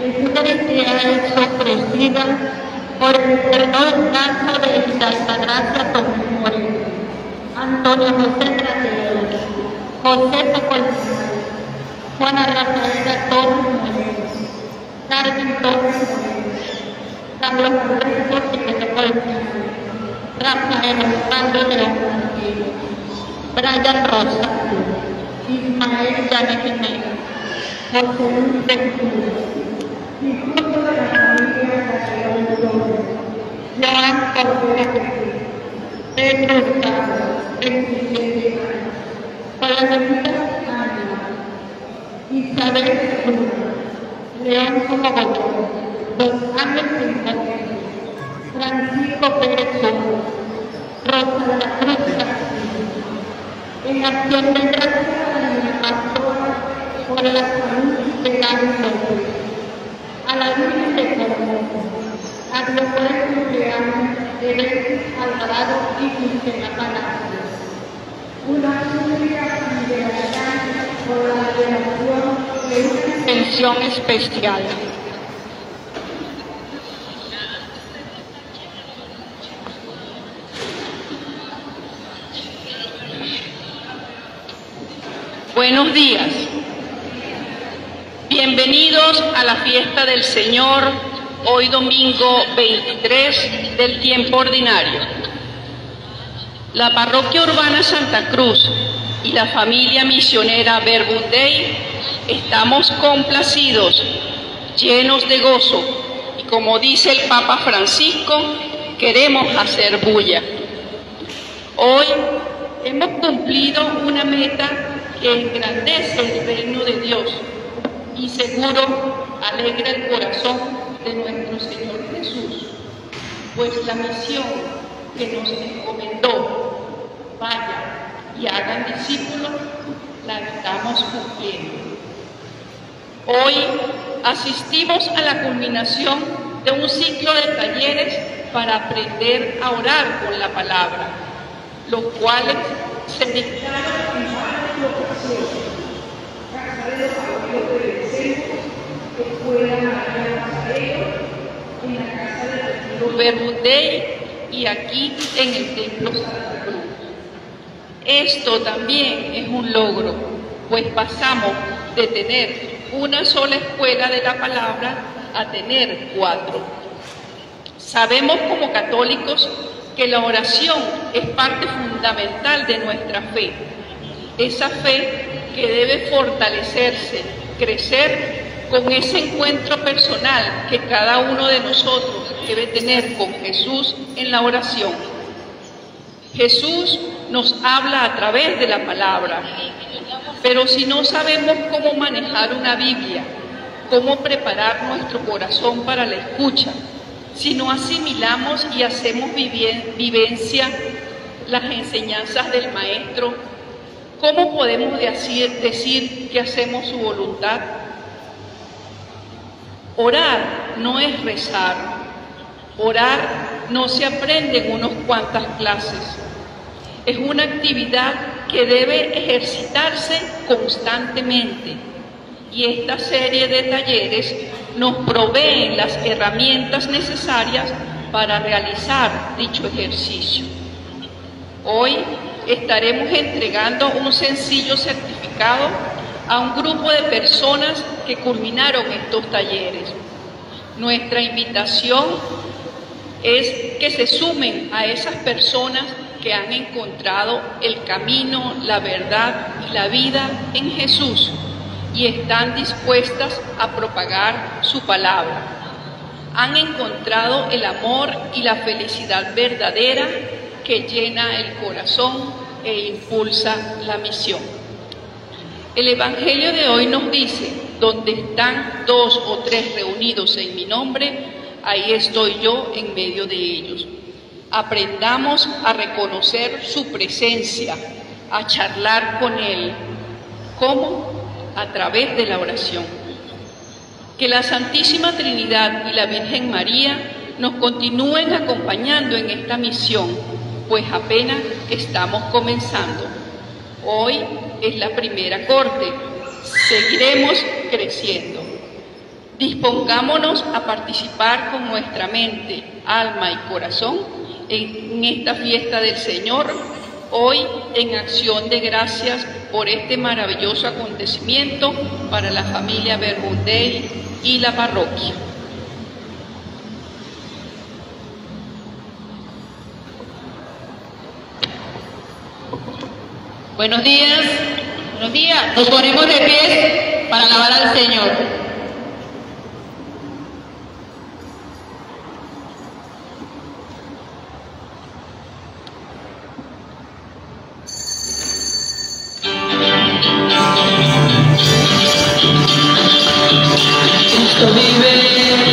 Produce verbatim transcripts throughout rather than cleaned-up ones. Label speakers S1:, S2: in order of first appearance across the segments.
S1: felicidades ofrecidas por el perdón santo de la Altagracia Tomori, Antonio José Tratero, José Tocolina, Juana Rafaela Torres, Carmen Torres, Carlos Alberto Chiquetecol, Rafael Osvaldo León, Brian Rosa, Ismael Llane Jiménez, José Luis Ventura, discípulo de la familia Gabriel Torres, Joan Cordero, Pedro Hurtado, veintisiete años, Palomita Ánima, Isabel Cruz, León Colaborador, Don Ángel Pinzón, Francisco Pérez Soto, Rosa de la Cruz Castillo, en acción de gracias a la pastora por la salud de la López, a la Virgen de Córdoba, a Dios por el cumpleaños de Betty Alvarado y Quincena Palacio. Una súplica de la por la liberación de una pensión especial.
S2: Buenos días. Bienvenidos a la fiesta del Señor, hoy domingo veintitrés del tiempo ordinario. La Parroquia Urbana Santa Cruz y la familia misionera Verbum Dei estamos complacidos, llenos de gozo, y como dice el Papa Francisco, queremos hacer bulla. Hoy hemos cumplido una meta que engrandece el reino de Dios y seguro alegra el corazón de nuestro Señor Jesús, pues la misión que nos encomendó, vaya y hagan discípulos, la estamos cumpliendo. Hoy asistimos a la culminación de un ciclo de talleres para aprender a orar con la palabra, los cuales se dictaron en varias locaciones: Casa de los Abuelos de Vicente, Escuela María Nazareno, en la Casa de Retiro Verbum Dei y aquí en el Templo Santa Cruz. Esto también es un logro, pues pasamos de tener una sola escuela de la palabra a tener cuatro. Sabemos como católicos que la oración es parte fundamental de nuestra fe, esa fe que debe fortalecerse, crecer con ese encuentro personal que cada uno de nosotros debe tener con Jesús en la oración. Jesús nos habla a través de la palabra, pero si no sabemos cómo manejar una Biblia, cómo preparar nuestro corazón para la escucha, si no asimilamos y hacemos vivencia las enseñanzas del Maestro, ¿cómo podemos decir, decir que hacemos su voluntad? Orar no es rezar. Orar no se aprende en unas cuantas clases. Es una actividad que debe ejercitarse constantemente. Y esta serie de talleres nos proveen las herramientas necesarias para realizar dicho ejercicio. Hoy estaremos entregando un sencillo certificado a un grupo de personas que culminaron estos talleres. Nuestra invitación es que se sumen a esas personas que han encontrado el camino, la verdad y la vida en Jesús y están dispuestas a propagar su palabra. Han encontrado el amor y la felicidad verdadera que llena el corazón e impulsa la misión. El Evangelio de hoy nos dice: donde están dos o tres reunidos en mi nombre, ahí estoy yo en medio de ellos. Aprendamos a reconocer su presencia, a charlar con Él. ¿Cómo? A través de la oración. Que la Santísima Trinidad y la Virgen María nos continúen acompañando en esta misión, pues apenas estamos comenzando. Hoy es la primera corte, seguiremos creciendo. Dispongámonos a participar con nuestra mente, alma y corazón en esta fiesta del Señor, hoy en acción de gracias por este maravilloso acontecimiento para la familia Bermúdez y la parroquia.
S3: Buenos días, buenos días. Nos ponemos de pie para alabar al Señor. Cristo vive.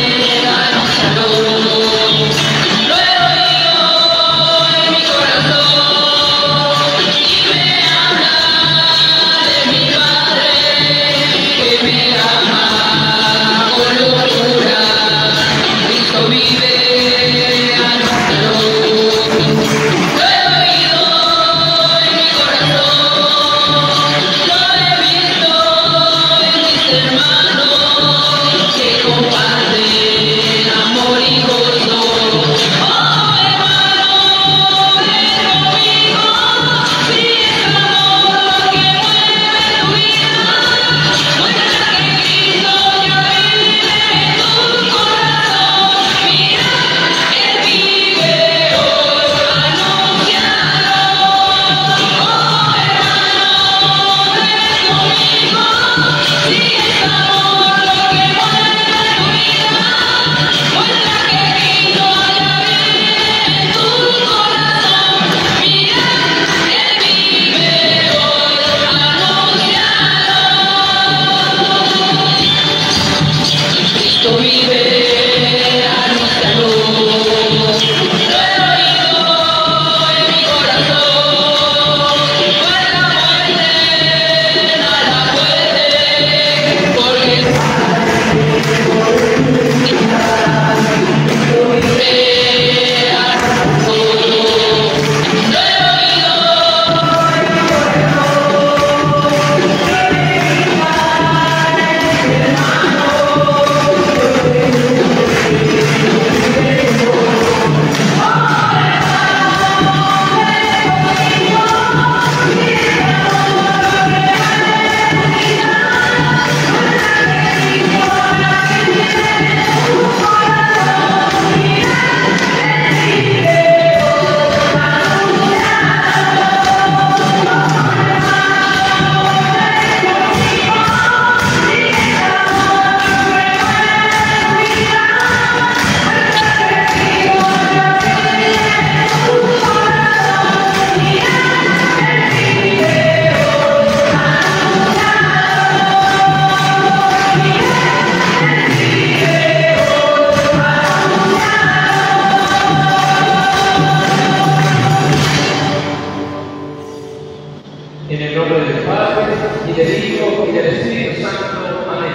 S4: En el nombre del Padre, y del Hijo, y del Espíritu Santo. Amén.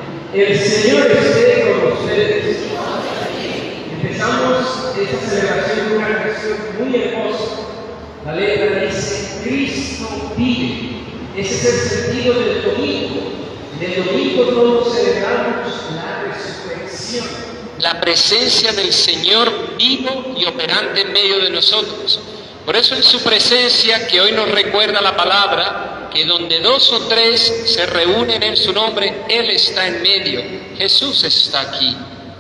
S4: El Señor esté con ustedes. Empezamos esta celebración con una canción muy hermosa. La letra dice: Cristo vive. Ese es el sentido del domingo. En el domingo todos celebramos la resurrección.
S5: La presencia del Señor vivo y operante en medio de nosotros. Por eso en su presencia, que hoy nos recuerda la palabra, que donde dos o tres se reúnen en su nombre, Él está en medio. Jesús está aquí.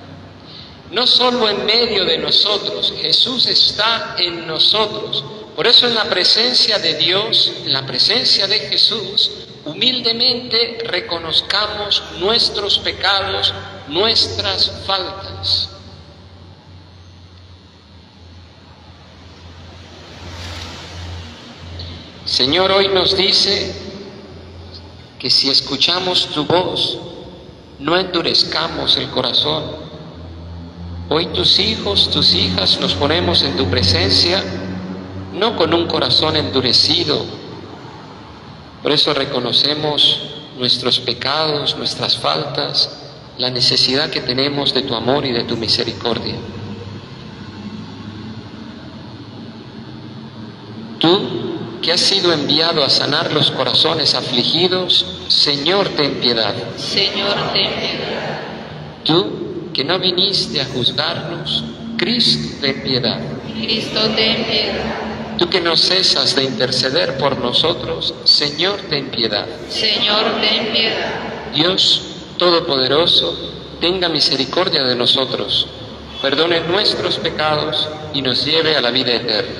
S5: No solo en medio de nosotros, Jesús está en nosotros. Por eso en la presencia de Dios, en la presencia de Jesús, humildemente reconozcamos nuestros pecados, nuestras faltas. Señor, hoy nos dice que si escuchamos tu voz, no endurezcamos el corazón. Hoy tus hijos, tus hijas, nos ponemos en tu presencia, no con un corazón endurecido. Por eso reconocemos nuestros pecados, nuestras faltas, la necesidad que tenemos de tu amor y de tu misericordia. Tú, que has sido enviado a sanar los corazones afligidos, Señor, ten piedad.
S3: Señor, ten piedad.
S5: Tú, que no viniste a juzgarnos, Cristo, ten piedad.
S3: Cristo, ten piedad.
S5: Tú que no cesas de interceder por nosotros, Señor, ten piedad.
S3: Señor, ten piedad.
S5: Dios Todopoderoso, tenga misericordia de nosotros, perdone nuestros pecados y nos lleve a la vida eterna.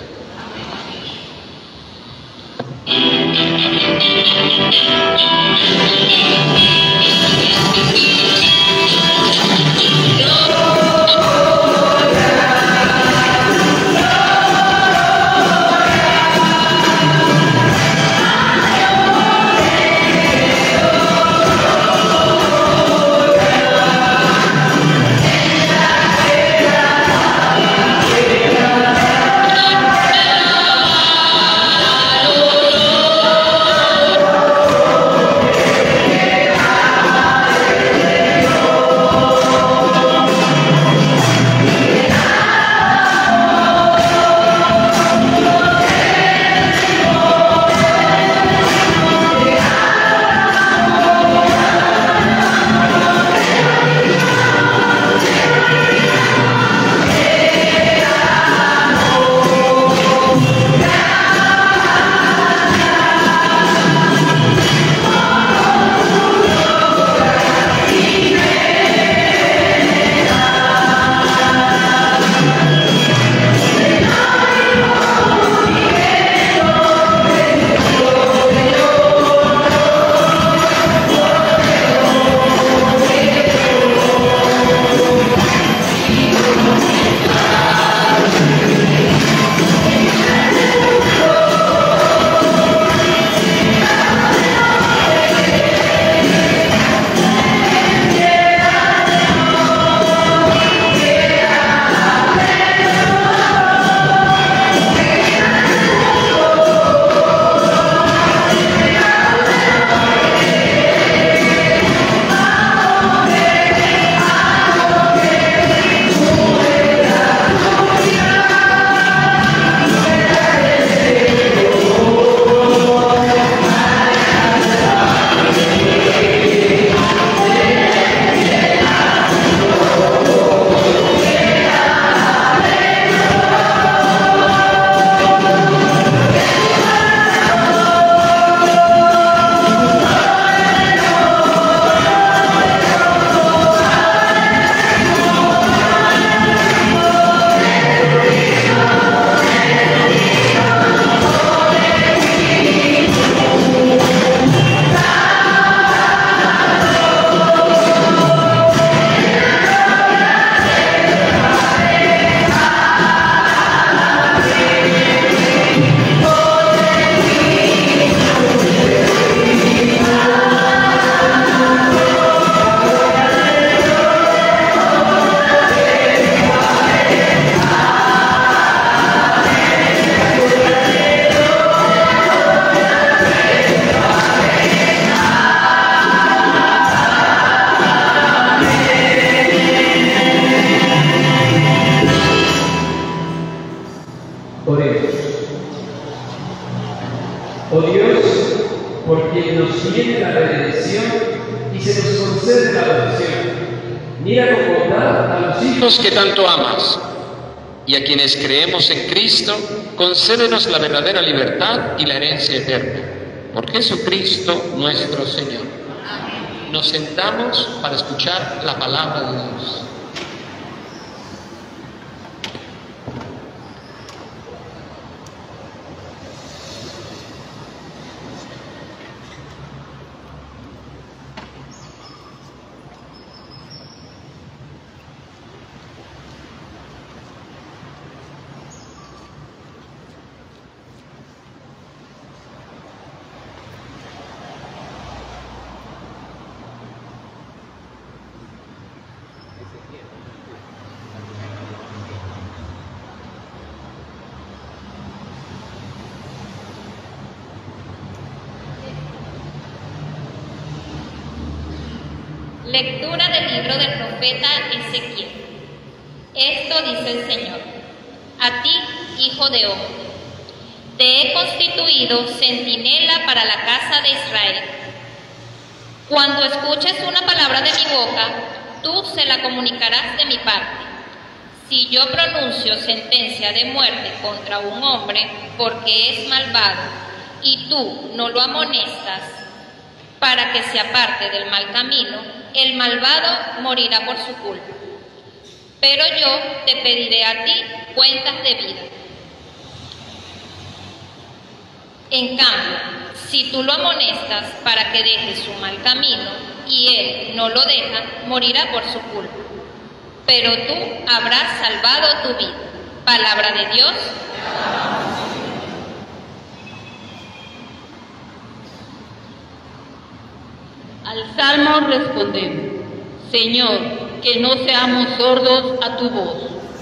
S4: Oremos. Oh Dios, por quien nos viene la redención y se nos concede la adopción, mira con bondad a los hijos
S5: que tanto amas, y a quienes creemos en Cristo, concédenos la verdadera libertad y la herencia eterna. Por Jesucristo nuestro Señor. Nos sentamos para escuchar la palabra de Dios.
S6: Lectura del libro del profeta Ezequiel. Esto dice el Señor: a ti, hijo de hombre, te he constituido centinela para la casa de Israel. Cuando escuches una palabra de mi boca, tú se la comunicarás de mi parte. Si yo pronuncio sentencia de muerte contra un hombre porque es malvado, y tú no lo amonestas para que se aparte del mal camino, el malvado morirá por su culpa. Pero yo te pediré a ti cuentas de vida. En cambio, si tú lo amonestas para que deje su mal camino y él no lo deja, morirá por su culpa. Pero tú habrás salvado tu vida. Palabra de Dios.
S2: Al salmo respondemos: Señor, que no seamos sordos a tu voz.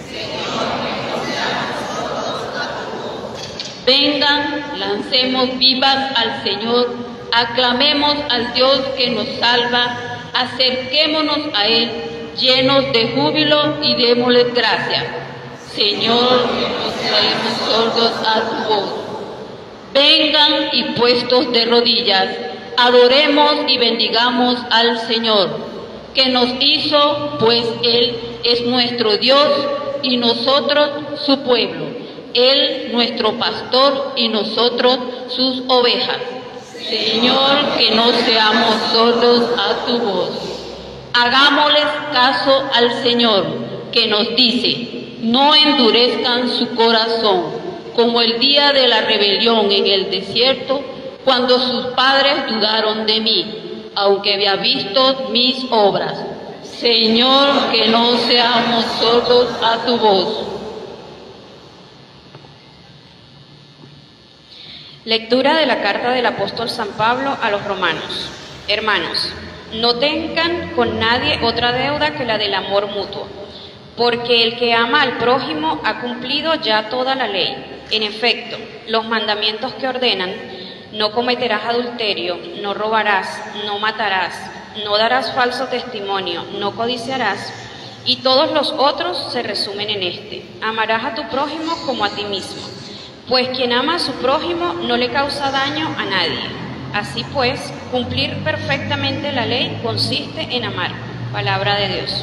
S2: Vengan, lancemos vivas al Señor, aclamemos al Dios que nos salva, acerquémonos a Él, llenos de júbilo y démosle gracias. Señor, que no seamos sordos a tu voz. Vengan y puestos de rodillas, adoremos y bendigamos al Señor, que nos hizo, pues Él es nuestro Dios y nosotros su pueblo. Él nuestro pastor y nosotros sus ovejas. Señor, que no seamos sordos a tu voz. Hagámosles caso al Señor, que nos dice: no endurezcan su corazón, como el día de la rebelión en el desierto, cuando sus padres dudaron de mí, aunque había visto mis obras. Señor, que no seamos sordos a tu voz.
S7: Lectura de la carta del apóstol San Pablo a los romanos. Hermanos, no tengan con nadie otra deuda que la del amor mutuo, porque el que ama al prójimo ha cumplido ya toda la ley. En efecto, los mandamientos que ordenan: no cometerás adulterio, no robarás, no matarás, no darás falso testimonio, no codiciarás, y todos los otros se resumen en este: amarás a tu prójimo como a ti mismo. Pues quien ama a su prójimo no le causa daño a nadie. Así pues, cumplir perfectamente la ley consiste en amar. Palabra de Dios.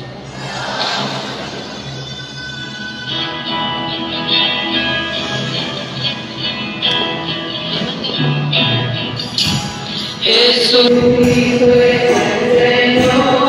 S4: Jesucristo es el Señor.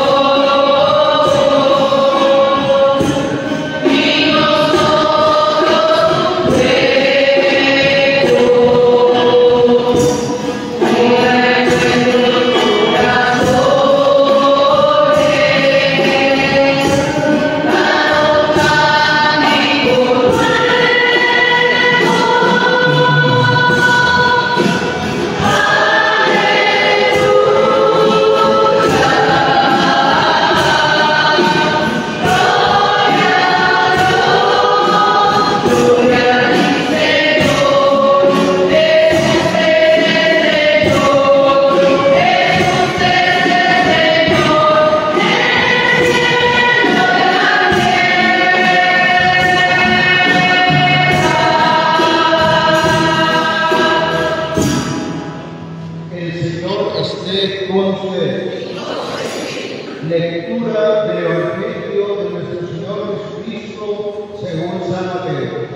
S4: Lectura del Evangelio de nuestro Señor Jesucristo según San Mateo.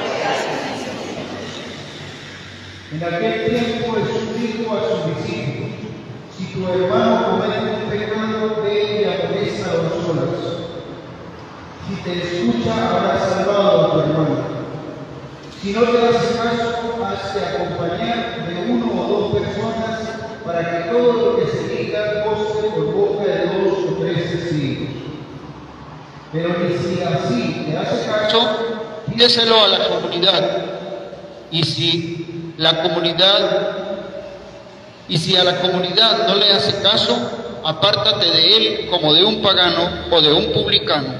S4: En aquel tiempo Jesús dijo a sus discípulos: si tu hermano comete un pecado, ve y amonesta a los solas. Si te escucha, habrás salvado a tu hermano. Si no te hace caso, hazte acompañar de uno o dos personas, para que todo lo que se diga conste por boca de dos o tres testigos. Pero que si así te hace caso,
S5: pídeselo a la comunidad. Y si la comunidad, y si a la comunidad no le hace caso, apártate de él como de un pagano o de un publicano.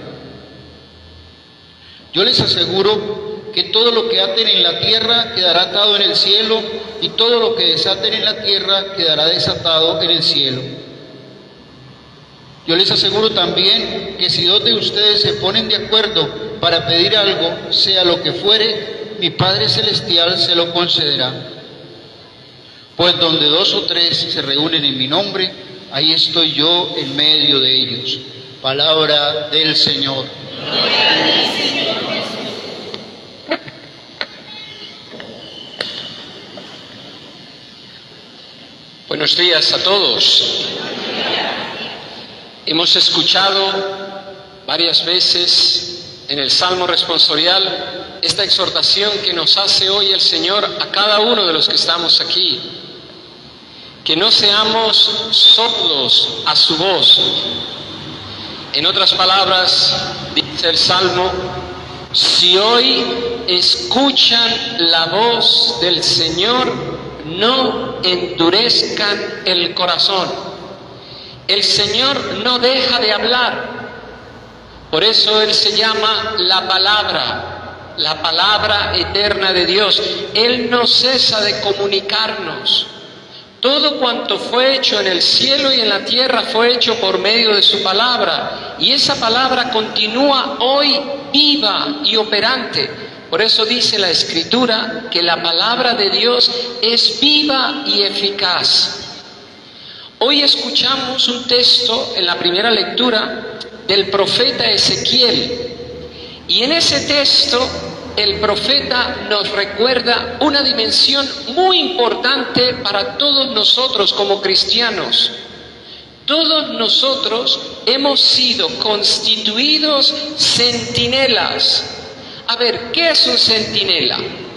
S5: Yo les aseguro que todo lo que aten en la tierra quedará atado en el cielo, y todo lo que desaten en la tierra quedará desatado en el cielo. Yo les aseguro también que si dos de ustedes se ponen de acuerdo para pedir algo, sea lo que fuere, mi Padre Celestial se lo concederá. Pues donde dos o tres se reúnen en mi nombre, ahí estoy yo en medio de ellos.
S8: Palabra del Señor.
S5: Buenos días a todos. Hemos escuchado varias veces en el Salmo responsorial esta exhortación que nos hace hoy el Señor a cada uno de los que estamos aquí. Que no seamos sordos a su voz. En otras palabras, dice el Salmo, si hoy escuchan la voz del Señor, no endurezcan el corazón. El Señor no deja de hablar. Por eso Él se llama la palabra, la palabra eterna de Dios. Él no cesa de comunicarnos. Todo cuanto fue hecho en el cielo y en la tierra fue hecho por medio de su palabra. Y esa palabra continúa hoy viva y operante. Por eso dice la Escritura que la palabra de Dios es viva y eficaz. Hoy escuchamos un texto en la primera lectura del profeta Ezequiel. Y en ese texto el profeta nos recuerda una dimensión muy importante para todos nosotros como cristianos. Todos nosotros hemos sido constituidos centinelas. A ver, ¿qué es un centinela?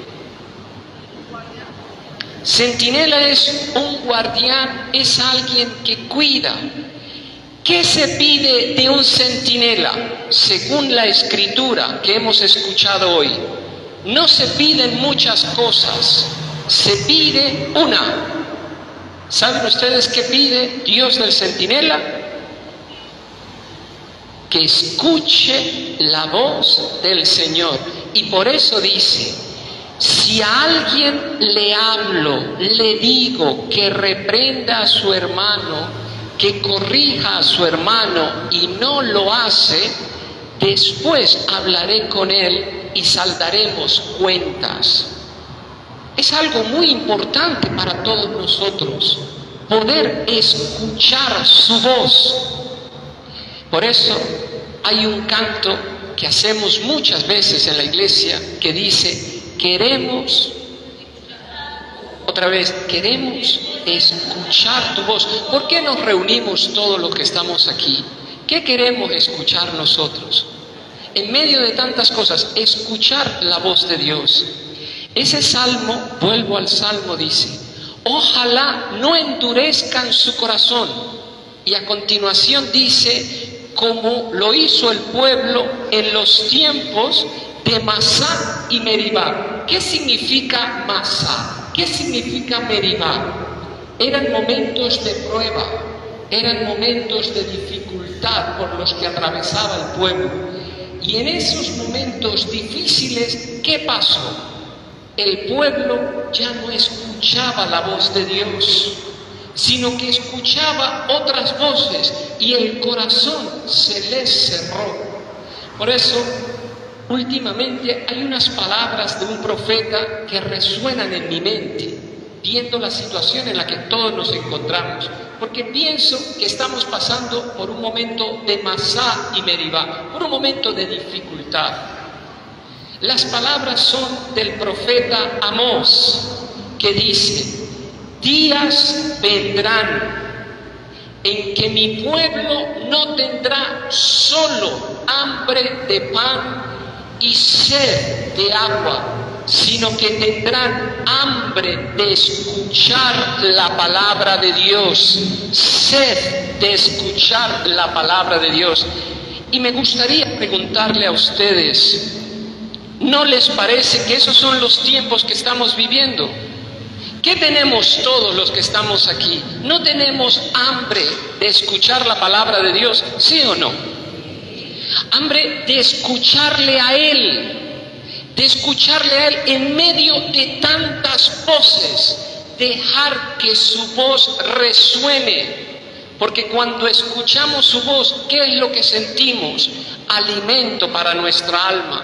S5: Centinela es un guardián, es alguien que cuida. ¿Qué se pide de un centinela? Según la Escritura que hemos escuchado hoy, no se piden muchas cosas, se pide una. ¿Saben ustedes qué pide Dios del centinela? Que escuche la voz del Señor. Y por eso dice, si a alguien le hablo, le digo que reprenda a su hermano, que corrija a su hermano y no lo hace, después hablaré con él y saldaremos cuentas. Es algo muy importante para todos nosotros, poder escuchar su voz. Por eso hay un canto que hacemos muchas veces en la iglesia que dice, queremos, otra vez, queremos escuchar tu voz. ¿Por qué nos reunimos todos los que estamos aquí? ¿Qué queremos escuchar nosotros? En medio de tantas cosas, escuchar la voz de Dios. Ese salmo, vuelvo al salmo, dice, ojalá no endurezcan su corazón. Y a continuación dice, como lo hizo el pueblo en los tiempos de Masá y Meribá. ¿Qué significa Masá? ¿Qué significa Meribá? Eran momentos de prueba, eran momentos de dificultad por los que atravesaba el pueblo. Y en esos momentos difíciles, ¿qué pasó? El pueblo ya no escuchaba la voz de Dios, sino que escuchaba otras voces y el corazón se les cerró. Por eso, últimamente hay unas palabras de un profeta que resuenan en mi mente, viendo la situación en la que todos nos encontramos, porque pienso que estamos pasando por un momento de Masá y Meribá, por un momento de dificultad. Las palabras son del profeta Amós, que dice, días vendrán en que mi pueblo no tendrá solo hambre de pan y sed de agua, sino que tendrán hambre de escuchar la palabra de Dios, sed de escuchar la palabra de Dios. Y me gustaría preguntarle a ustedes, ¿no les parece que esos son los tiempos que estamos viviendo? ¿Qué tenemos todos los que estamos aquí? ¿No tenemos hambre de escuchar la palabra de Dios? ¿Sí o no? Hambre de escucharle a Él, de escucharle a Él en medio de tantas voces, dejar que su voz resuene, porque cuando escuchamos su voz, ¿qué es lo que sentimos? Alimento para nuestra alma.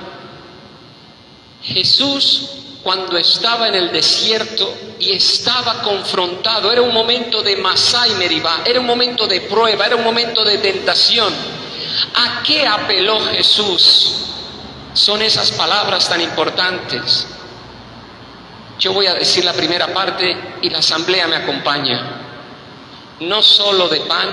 S5: Jesús, cuando estaba en el desierto y estaba confrontado, era un momento de Masá y Meribá, era un momento de prueba, era un momento de tentación. ¿A qué apeló Jesús? Son esas palabras tan importantes. Yo voy a decir la primera parte y la asamblea me acompaña. No solo de pan,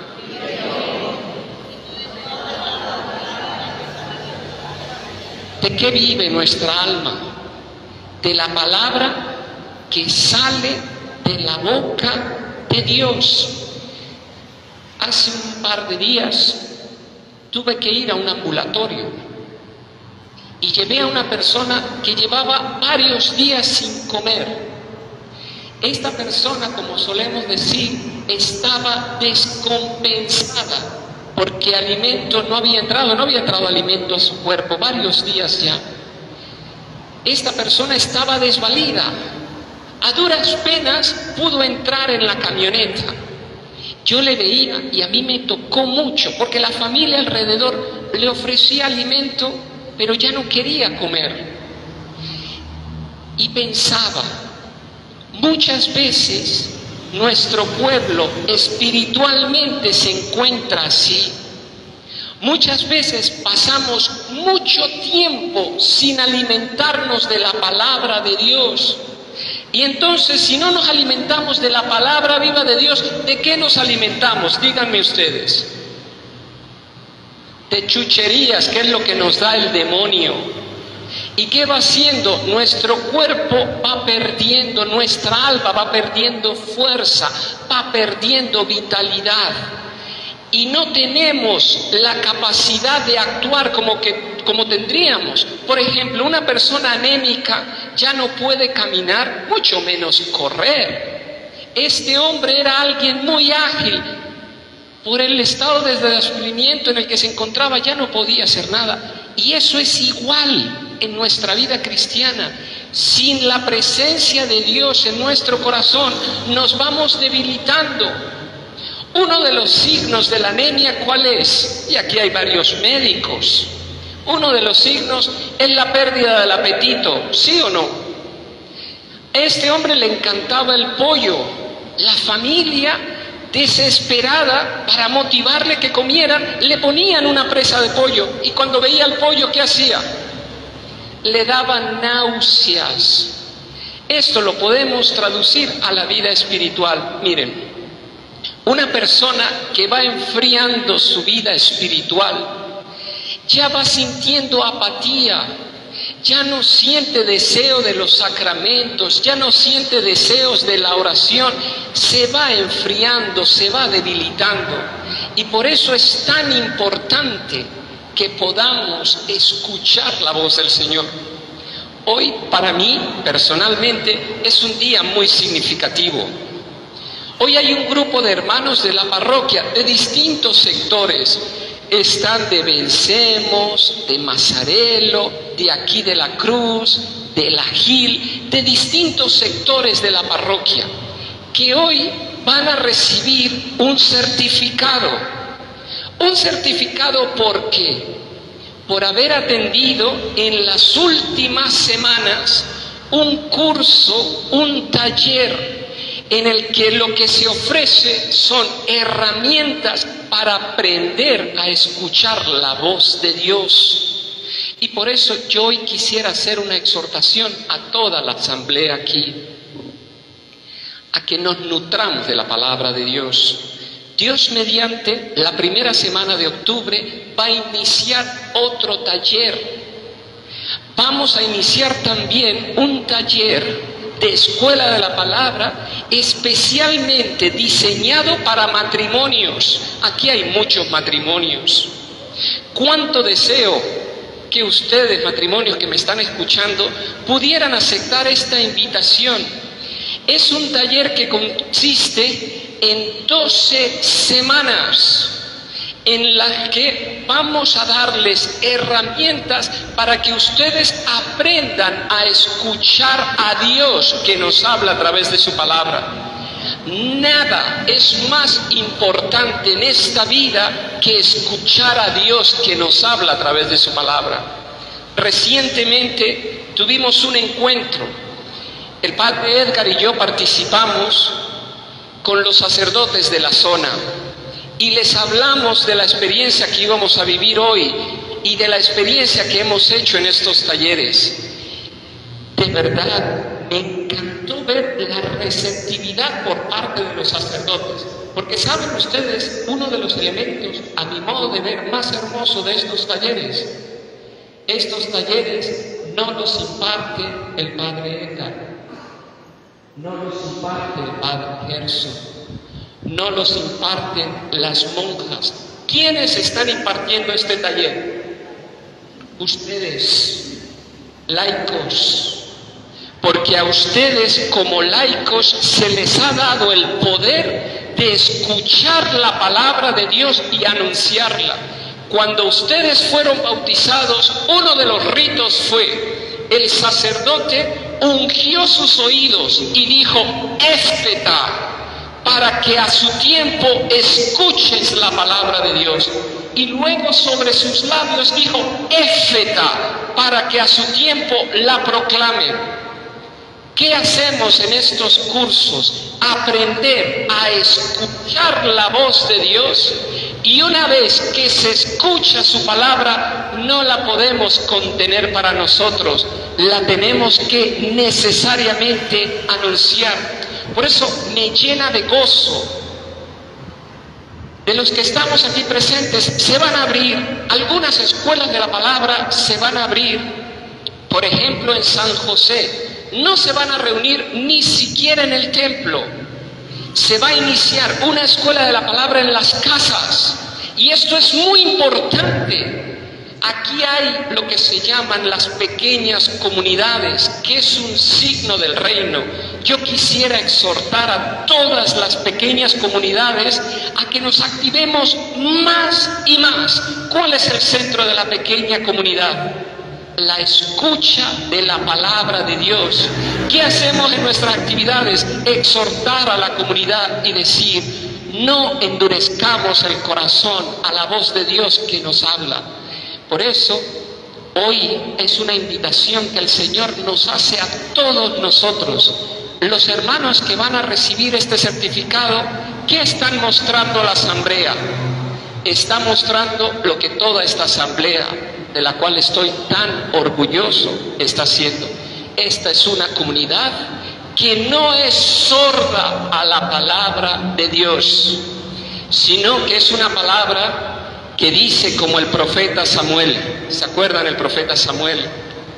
S5: ¿de qué vive nuestra alma? De la palabra que sale de la boca de Dios. Hace un par de días tuve que ir a un ambulatorio y llevé a una persona que llevaba varios días sin comer. Esta persona, como solemos decir, estaba descompensada porque alimento no había entrado, no había entrado alimento a su cuerpo varios días ya. Esta persona estaba desvalida. A duras penas pudo entrar en la camioneta. Yo le veía y a mí me tocó mucho porque la familia alrededor le ofrecía alimento, pero ya no quería comer. Y pensaba, muchas veces nuestro pueblo espiritualmente se encuentra así. Muchas veces pasamos mucho tiempo sin alimentarnos de la palabra de Dios. Y entonces, si no nos alimentamos de la palabra viva de Dios, ¿de qué nos alimentamos? Díganme ustedes. De chucherías, que es lo que nos da el demonio. ¿Y qué va haciendo? Nuestro cuerpo va perdiendo, nuestra alma va perdiendo fuerza, va perdiendo vitalidad. Y no tenemos la capacidad de actuar como, que, como tendríamos. Por ejemplo, una persona anémica ya no puede caminar, mucho menos correr. Este hombre era alguien muy ágil. Por el estado de desvalimiento en el que se encontraba ya no podía hacer nada. Y eso es igual en nuestra vida cristiana. Sin la presencia de Dios en nuestro corazón nos vamos debilitando. Uno de los signos de la anemia, ¿cuál es? Y aquí hay varios médicos. Uno de los signos es la pérdida del apetito, ¿sí o no? A este hombre le encantaba el pollo. La familia, desesperada para motivarle que comieran, le ponían una presa de pollo. Y cuando veía el pollo, ¿qué hacía? Le daban náuseas. Esto lo podemos traducir a la vida espiritual. Miren. Una persona que va enfriando su vida espiritual, ya va sintiendo apatía, ya no siente deseo de los sacramentos, ya no siente deseos de la oración, se va enfriando, se va debilitando. Y por eso es tan importante que podamos escuchar la voz del Señor. Hoy, para mí, personalmente, es un día muy significativo. Hoy hay un grupo de hermanos de la parroquia de distintos sectores. Están de Vencemos, de Mazarelo, de aquí de la Cruz, de la Gil, de distintos sectores de la parroquia, que hoy van a recibir un certificado. Un certificado ¿por qué? Por haber atendido en las últimas semanas un curso, un taller, en el que lo que se ofrece son herramientas para aprender a escuchar la voz de Dios. Y por eso yo hoy quisiera hacer una exhortación a toda la asamblea aquí, a que nos nutramos de la palabra de Dios. Dios mediante, la primera semana de octubre va a iniciar otro taller. Vamos a iniciar también un taller de escuela de la palabra especialmente diseñado para matrimonios. Aquí hay muchos matrimonios. Cuánto deseo que ustedes, matrimonios que me están escuchando, pudieran aceptar esta invitación. Es un taller que consiste en doce semanas en las que vamos a darles herramientas para que ustedes aprendan a escuchar a Dios que nos habla a través de su palabra. Nada es más importante en esta vida que escuchar a Dios que nos habla a través de su palabra. Recientemente tuvimos un encuentro. El padre Edgar y yo participamos con los sacerdotes de la zona. y les hablamos de la experiencia que íbamos a vivir hoy y de la experiencia que hemos hecho en estos talleres. De verdad, me encantó ver la receptividad por parte de los sacerdotes, porque saben ustedes, uno de los elementos, a mi modo de ver, más hermoso de estos talleres, estos talleres no los imparte el padre Edgar, no los imparte el padre Gerson, no los imparten las monjas. ¿Quiénes están impartiendo este taller? Ustedes, laicos. Porque a ustedes como laicos se les ha dado el poder de escuchar la palabra de Dios y anunciarla. Cuando ustedes fueron bautizados, uno de los ritos fue: el sacerdote ungió sus oídos y dijo éfeta, para que a su tiempo escuches la palabra de Dios. Y luego sobre sus labios dijo éfeta, para que a su tiempo la proclamen. ¿Qué hacemos en estos cursos? Aprender a escuchar la voz de Dios, y una vez que se escucha su palabra, no la podemos contener para nosotros, la tenemos que necesariamente anunciar. Por eso me llena de gozo. De los que estamos aquí presentes, se van a abrir, algunas escuelas de la palabra se van a abrir. Por ejemplo, en San José, no se van a reunir ni siquiera en el templo. Se va a iniciar una escuela de la palabra en las casas. Y esto es muy importante. Aquí hay lo que se llaman las pequeñas comunidades, que es un signo del reino. Yo quisiera exhortar a todas las pequeñas comunidades a que nos activemos más y más. ¿Cuál es el centro de la pequeña comunidad? La escucha de la palabra de Dios. ¿Qué hacemos en nuestras actividades? Exhortar a la comunidad y decir: no endurezcamos el corazón a la voz de Dios que nos habla. Por eso, hoy es una invitación que el Señor nos hace a todos nosotros. Los hermanos que van a recibir este certificado, ¿qué están mostrando a la asamblea? Está mostrando lo que toda esta asamblea, de la cual estoy tan orgulloso, está haciendo. Esta es una comunidad que no es sorda a la palabra de Dios, sino que es una palabra que dice como el profeta Samuel. ¿Se acuerdan el profeta Samuel?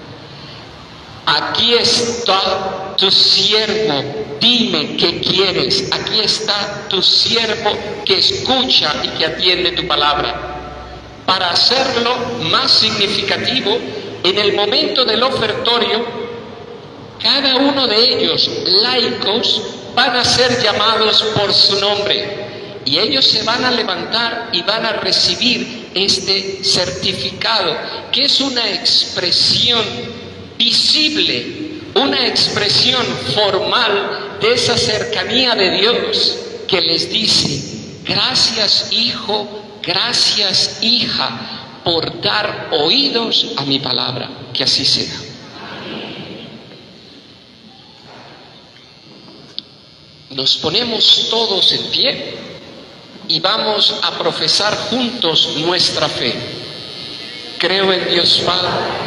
S5: Aquí está tu siervo, dime qué quieres. Aquí está tu siervo que escucha y que atiende tu palabra. Para hacerlo más significativo, en el momento del ofertorio, cada uno de ellos, laicos, van a ser llamados por su nombre. Y ellos se van a levantar y van a recibir este certificado, que es una expresión visible, una expresión formal de esa cercanía de Dios que les dice: gracias, hijo, gracias, hija, por dar oídos a mi palabra. Que así sea. Nos ponemos todos en pie y vamos a profesar juntos nuestra fe. Creo en Dios Padre,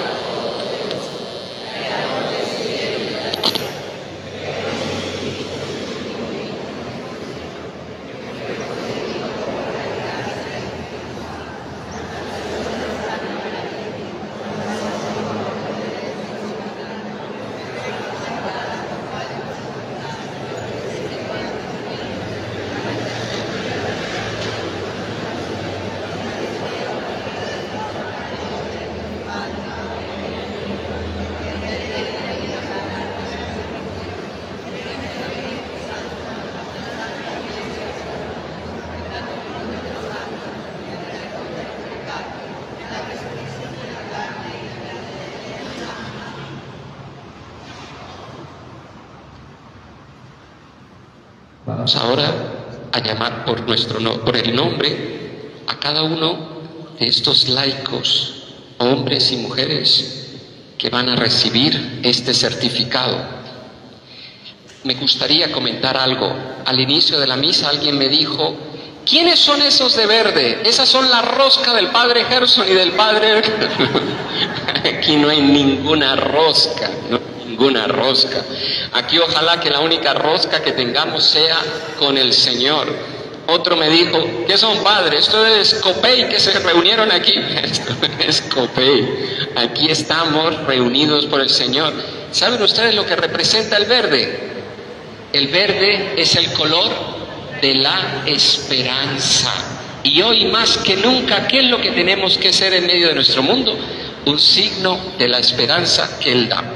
S5: vamos ahora a llamar por, nuestro, no, por el nombre a cada uno de estos laicos, hombres y mujeres, que van a recibir este certificado. Me gustaría comentar algo. Al inicio de la misa alguien me dijo ¿Quiénes son esos de verde? Esas son la rosca del padre Gerson y del padre... Aquí no hay ninguna rosca, no hay ninguna rosca. Aquí ojalá que la única rosca que tengamos sea con el Señor. Otro me dijo, ¿qué son, padre? Esto es Copey que se reunieron aquí. Esto es Copey. Aquí estamos reunidos por el Señor. ¿Saben ustedes lo que representa el verde? El verde es el color de la esperanza. Y hoy más que nunca, ¿qué es lo que tenemos que ser en medio de nuestro mundo? Un signo de la esperanza que Él da.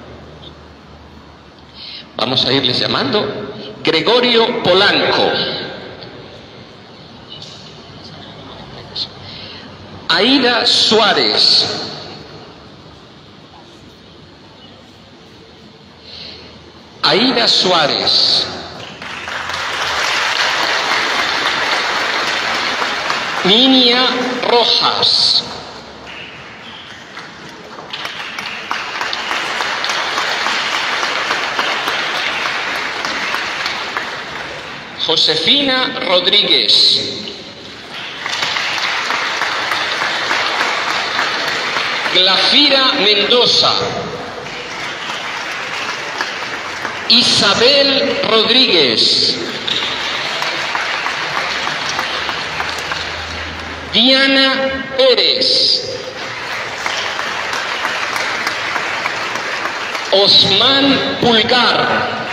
S5: Vamos a irles llamando. Gregorio Polanco. Aida Suárez. Aida Suárez. Niña Rojas. Josefina Rodríguez. Glafira Mendoza. Isabel Rodríguez. Diana Pérez. Osman Pulgar.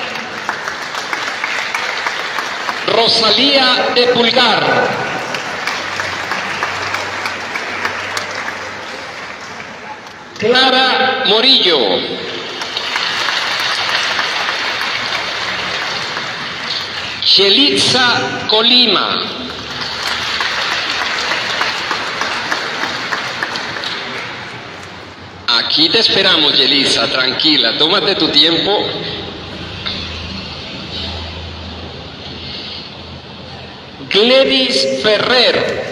S5: Rosalía de Pulgar. Clara Morillo. Yelitza Colima. Aquí te esperamos, Yelitza, tranquila, tómate tu tiempo. Gledys Ferrer.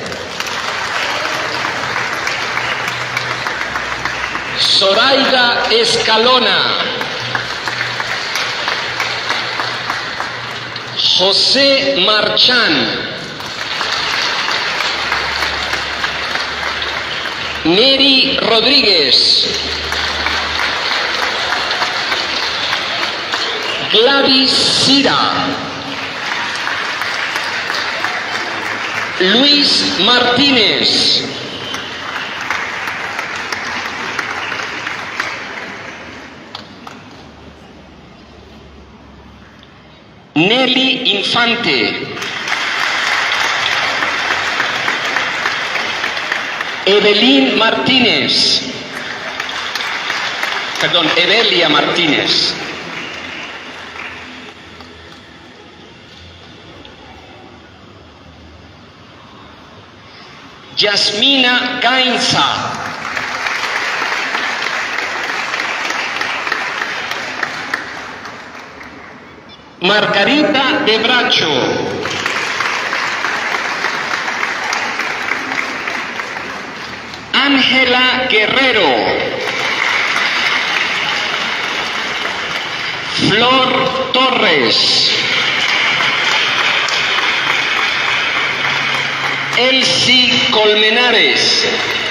S5: Zoraida Escalona. José Marchán. Neri Rodríguez. Gladys Cira. Luis Martínez. Nelly Infante. Evelyn Martínez. Perdón, Evelia Martínez. Yasmina Gainza. Margarita de Bracho. Ángela Guerrero. Flor Torres. Elsie Colmenares.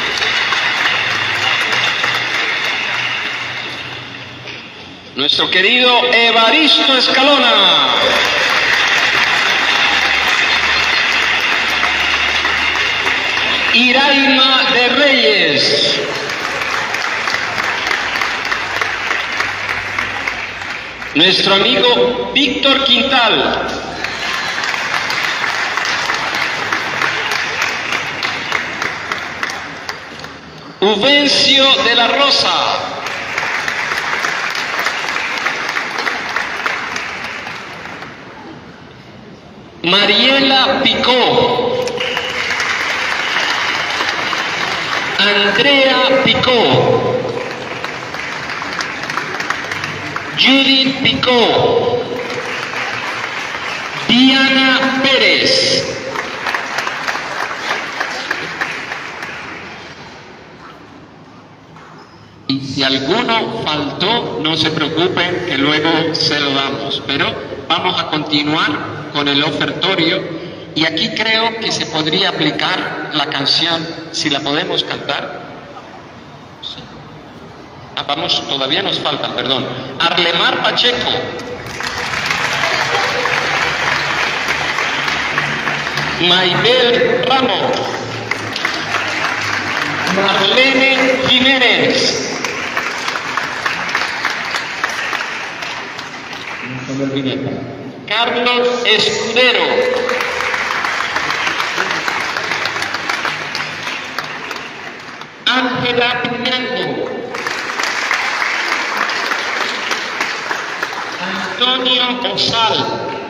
S5: Nuestro querido Evaristo Escalona. Iraima de Reyes. Nuestro amigo Víctor Quintal. Ubencio de la Rosa. Mariela Picó. Andrea Picó. Judith Picó. Diana Pérez. Y si alguno faltó, no se preocupen que luego se lo damos. Pero vamos a continuar con el ofertorio Y aquí creo que se podría aplicar la canción, si la podemos cantar. Sí. Ah, vamos, todavía nos falta, perdón. Arlemar Pacheco. Maybel Ramos. Marlene Jiménez. Carlos Escudero. Ángela Piñango. Antonio Osal.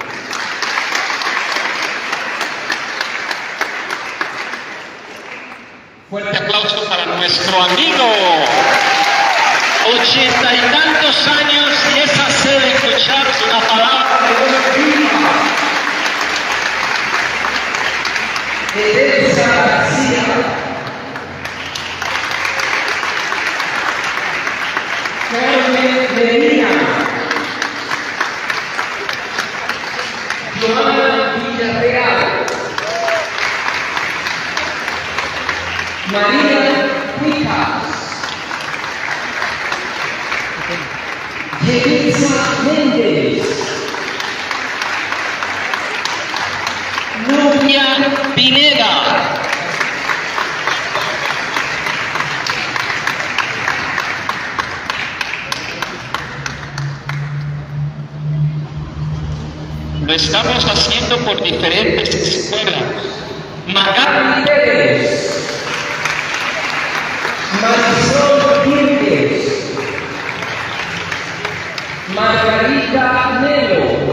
S5: Fuerte aplauso para nuestro amigo. Ochenta y tantos años y esa sed de escuchar una palabra de Dios viva.
S4: Teresa García. Carmen Medina. Joana Villarreal. María Cuijas. Yelitza Méndez.
S5: Nubia Pineda. Lo estamos haciendo por diferentes escuelas. Magali
S4: Pérez. Marisol Quínquez. Margarita Melo.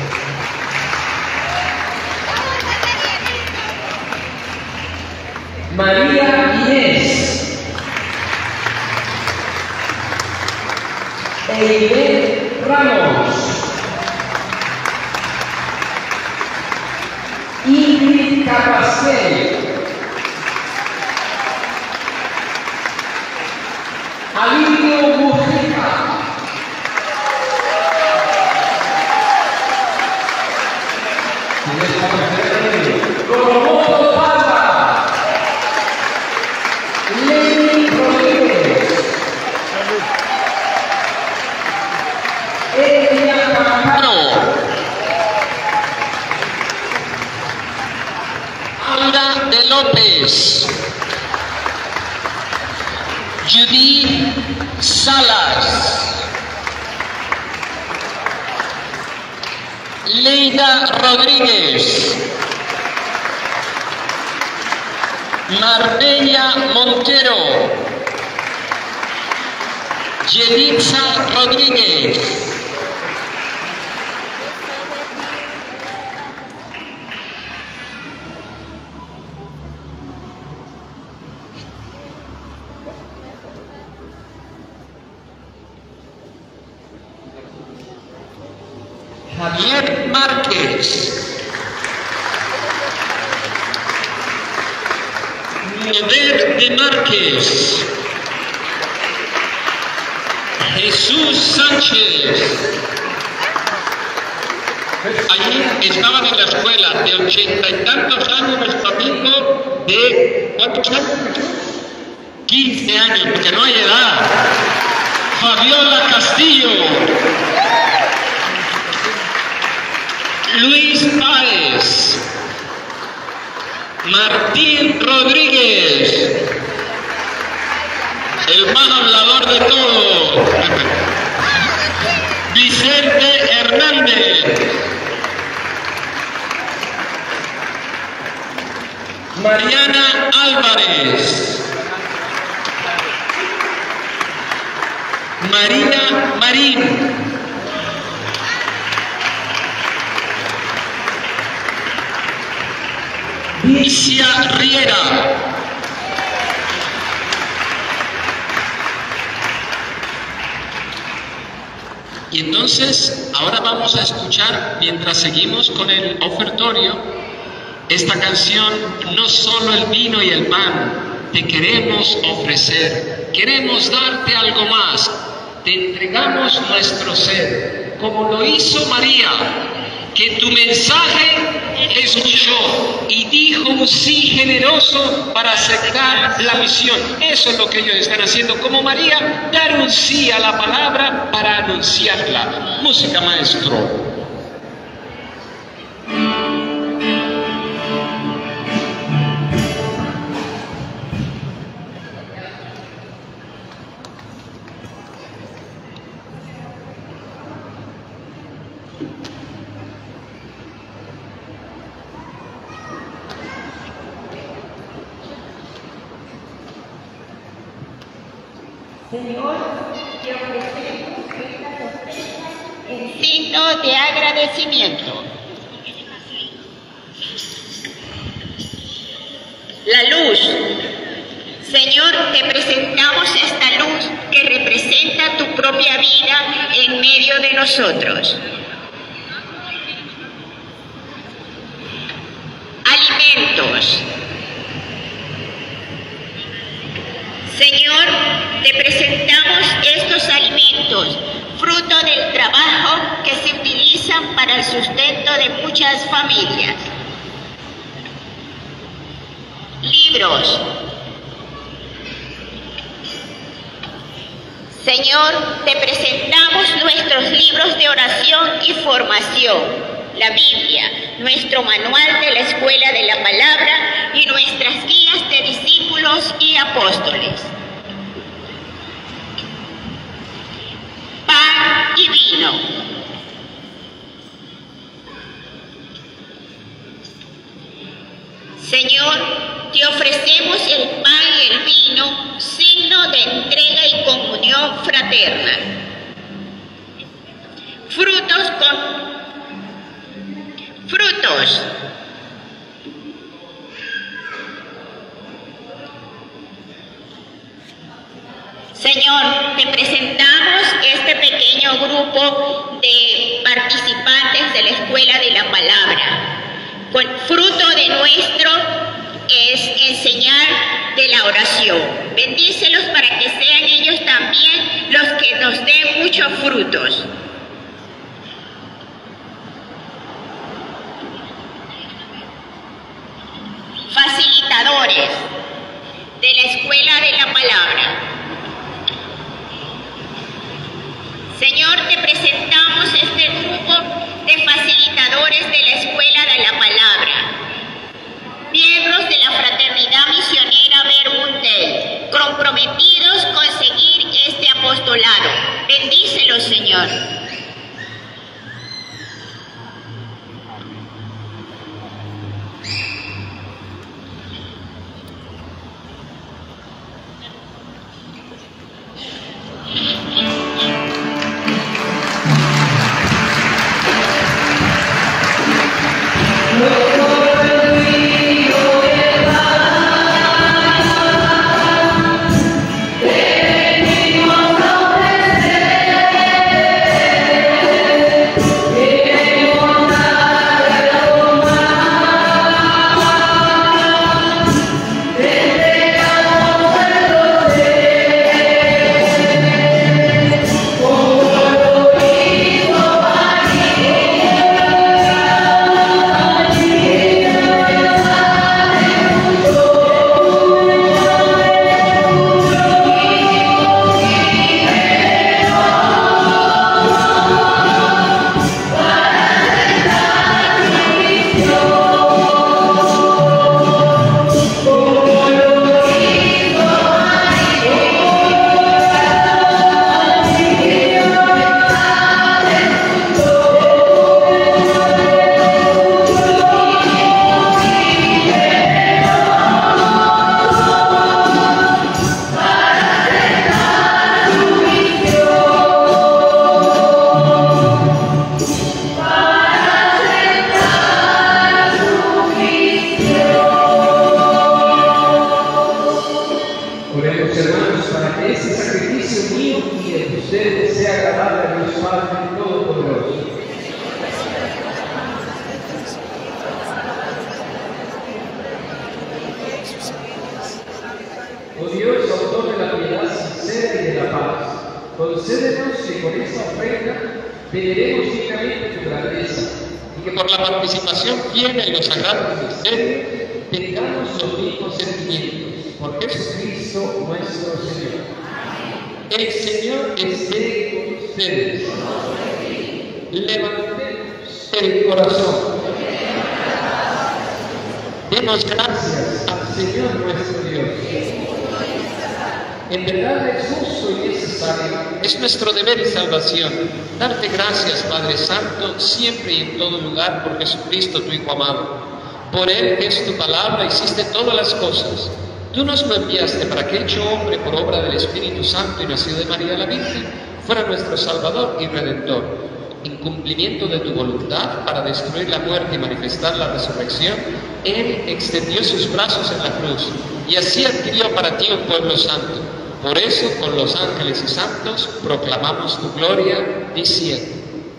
S4: María Inés. Eide Ramos. Ingrid Capacel. Alivio Mujica. Coromoto Palma. Lenny Rodríguez. Elia Campano.
S5: Alda de López. Judith Salas. Leida Rodríguez. Marbella Montero. Yelitza Rodríguez. Javier Márquez. Noder de Márquez. Jesús Sánchez. Allí estaban en la escuela de ochenta y tantos años nuestro amigo de ¿cuántos años? quince años, porque no hay edad. Fabiola Castillo. Luis Páez. Martín Rodríguez. El más hablador de todos. Vicente Hernández. Mariana Álvarez. María Marín. Alicia Riera. Y entonces, ahora vamos a escuchar, mientras seguimos con el ofertorio, esta canción, No solo el vino y el pan, te queremos ofrecer, queremos darte algo más, te entregamos nuestro ser, como lo hizo María, que que tu mensaje escuchó y dijo un sí generoso para aceptar la misión. Eso es lo que ellos están haciendo como María, dar un sí a la palabra para anunciarla. Música, maestro.
S1: Señor, te ofrecemos estas ofrendas en signo de agradecimiento. La luz. Señor, te presentamos esta luz que representa tu propia vida en medio de nosotros. Alimentos. Señor, te presentamos estos alimentos, fruto del trabajo que se utilizan para el sustento de muchas familias. Libros. Señor, te presentamos nuestros libros de oración y formación, la Biblia, nuestro manual de la Escuela de la Palabra y nuestras guías de discípulos y apóstoles. Pan y vino. Señor, te ofrecemos el pan y el vino, signo de entrega y comunión fraterna. Frutos con frutos. Señor, te presentamos este pequeño grupo de participantes de la Escuela de la Palabra. Con fruto de nuestro es enseñar de la oración. Bendícelos para que sean ellos también los que nos den muchos frutos. Facilitadores de la Escuela de la Palabra. Señor, te presentamos este grupo de facilitadores de la Escuela de la Palabra, miembros de la Fraternidad Misionera Verbundel, comprometidos con seguir este apostolado. Bendícelos, Señor.
S4: Oh Dios, autor de la piedad sincera y de la paz, concédenos que con esta ofrenda veneremos dignamente tu grandeza
S5: y que por la participación fiel en los sagrados misterios tengamos los mismos sentimientos. Por Jesucristo nuestro Señor. El Señor esté con ustedes. Levantemos el corazón. Demos gracias al Señor nuestro Dios. En verdad es justo y necesario, es nuestro deber y salvación, darte gracias, Padre Santo, siempre y en todo lugar, por Jesucristo, tu Hijo amado. Por Él, que es tu palabra, hiciste todas las cosas. Tú nos lo enviaste para que, hecho hombre por obra del Espíritu Santo y nacido de María la Virgen, fuera nuestro Salvador y Redentor. En cumplimiento de tu voluntad, para destruir la muerte y manifestar la resurrección, Él extendió sus brazos en la cruz y así adquirió para ti un pueblo santo. Por eso, con los ángeles y santos, proclamamos tu gloria, diciendo: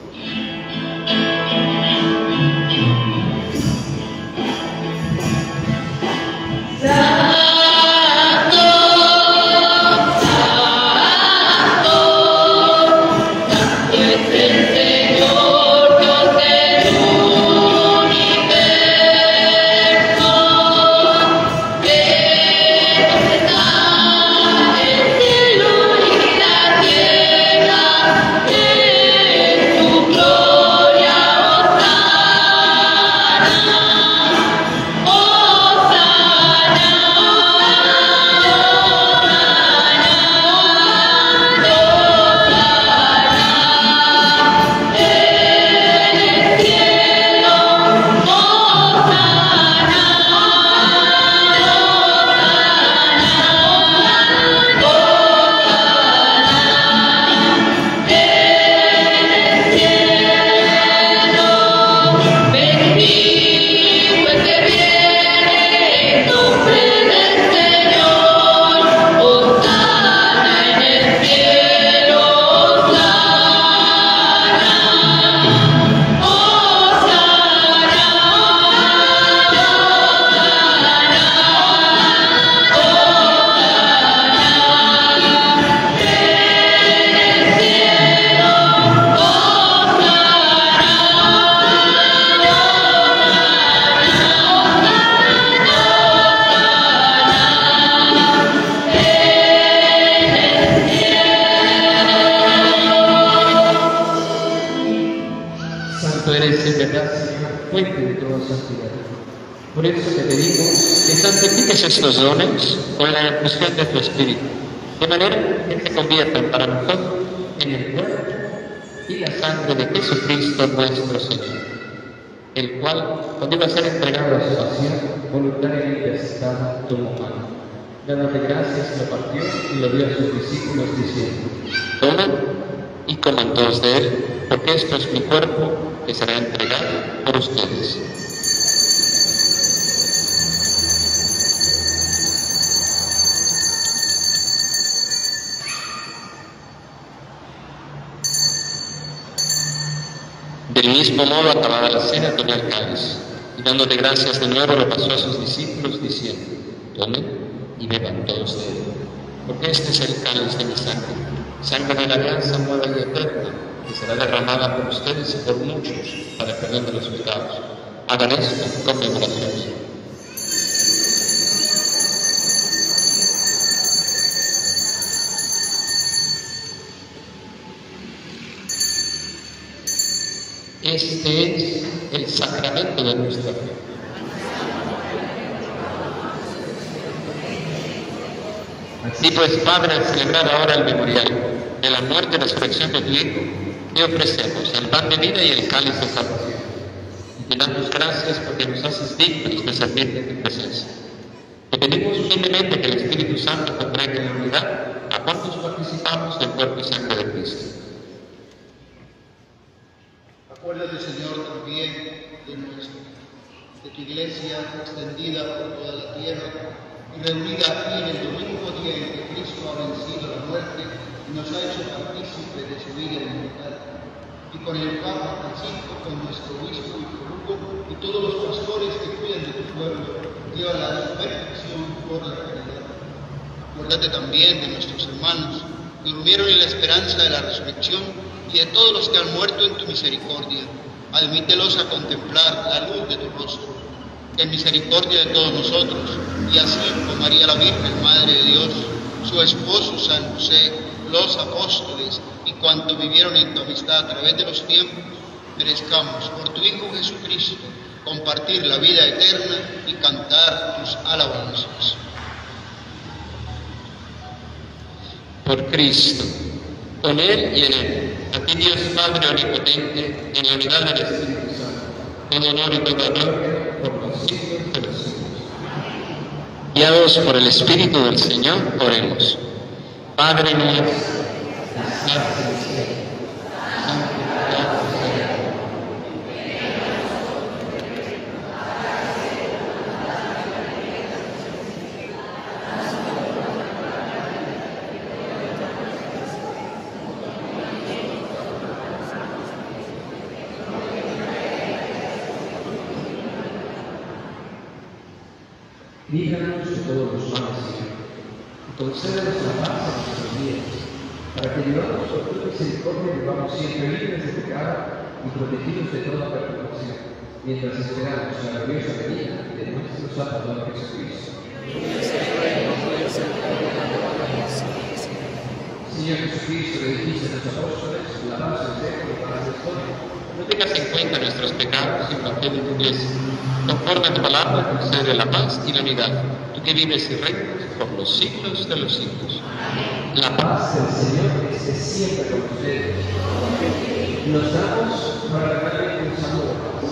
S5: Por eso te pedimos que santifiques estos dones con la efusión de tu Espíritu, de manera que se conviertan para nosotros en el cuerpo y la sangre de Jesucristo nuestro Señor, el cual, cuando iba a ser entregado a su pasión, voluntariamente aceptaba como pan. Dándole gracias, lo partió y lo dio a sus discípulos, diciendo: tomen y coman todos de él, porque esto es mi cuerpo que será entregado por ustedes. Del mismo modo, acabada la cena, tomó el cáliz, y dándote gracias de nuevo, lo pasó a sus discípulos, diciendo: tomen y beban todos de él, porque este es el cáliz de mi sangre, sangre de la alianza nueva y eterna, que será derramada por ustedes y por muchos para el perdón de los pecados. Hagan esto en conmemoración. Este es el sacramento de nuestra fe. Así pues, Padre, al celebrar ahora el memorial de la muerte y resurrección de tu Hijo, te ofrecemos el pan de vida y el cáliz de salvación. Y te damos gracias porque nos haces dignos de servir en tu presencia. Te pedimos humildemente que el Espíritu Santo congregue en la unidad a cuantos participamos del cuerpo y sangre de Cristo.
S8: Acuérdate, Señor, también de, nuestra, de tu iglesia extendida por toda la tierra y reunida aquí en el domingo día en que Cristo ha vencido la muerte y nos ha hecho partícipe de su vida inmortal. Y con el Papa Francisco, con nuestro obispo y Hugo y todos los pastores que cuidan de tu pueblo, lleva la perfección por la caridad. Acuérdate también de nuestros hermanos que durmieron en la esperanza de la resurrección y de todos los que han muerto en tu misericordia. Admítelos a contemplar la luz de tu rostro, en misericordia de todos nosotros, y así con María la Virgen, Madre de Dios, su esposo San José, los apóstoles y cuantos vivieron en tu amistad a través de los tiempos, merezcamos por tu Hijo Jesucristo compartir la vida eterna y cantar tus alabanzas.
S5: Por Cristo, con Él y en Él, a ti Dios Padre Omnipotente, en la unidad del Espíritu Santo, todo honor y toda gloria por los siglos de los siglos. Guiados por el Espíritu del Señor, oremos. Padre nuestro, que estás en el cielo, santificado sea tu
S4: líbranos de todos los males, Señor, y concédenos la paz en nuestros días, para que, ayudados por tu misericordia, vivamos siempre libres de pecado y protegidos de toda perturbación, mientras esperamos la gloriosa venida de nuestro Salvador Jesucristo. Señor Jesucristo, que dijiste a los apóstoles, la paz os dejo, la paz os doy.
S5: No tengas en cuenta nuestros pecados y la fe de tu iglesia. Conforme a tu palabra, concede la paz y la unidad. Tú que vives y reinas por los siglos de los siglos. La paz
S4: del Señor esté siempre con ustedes. Nos damos para regalar un saludo de paz.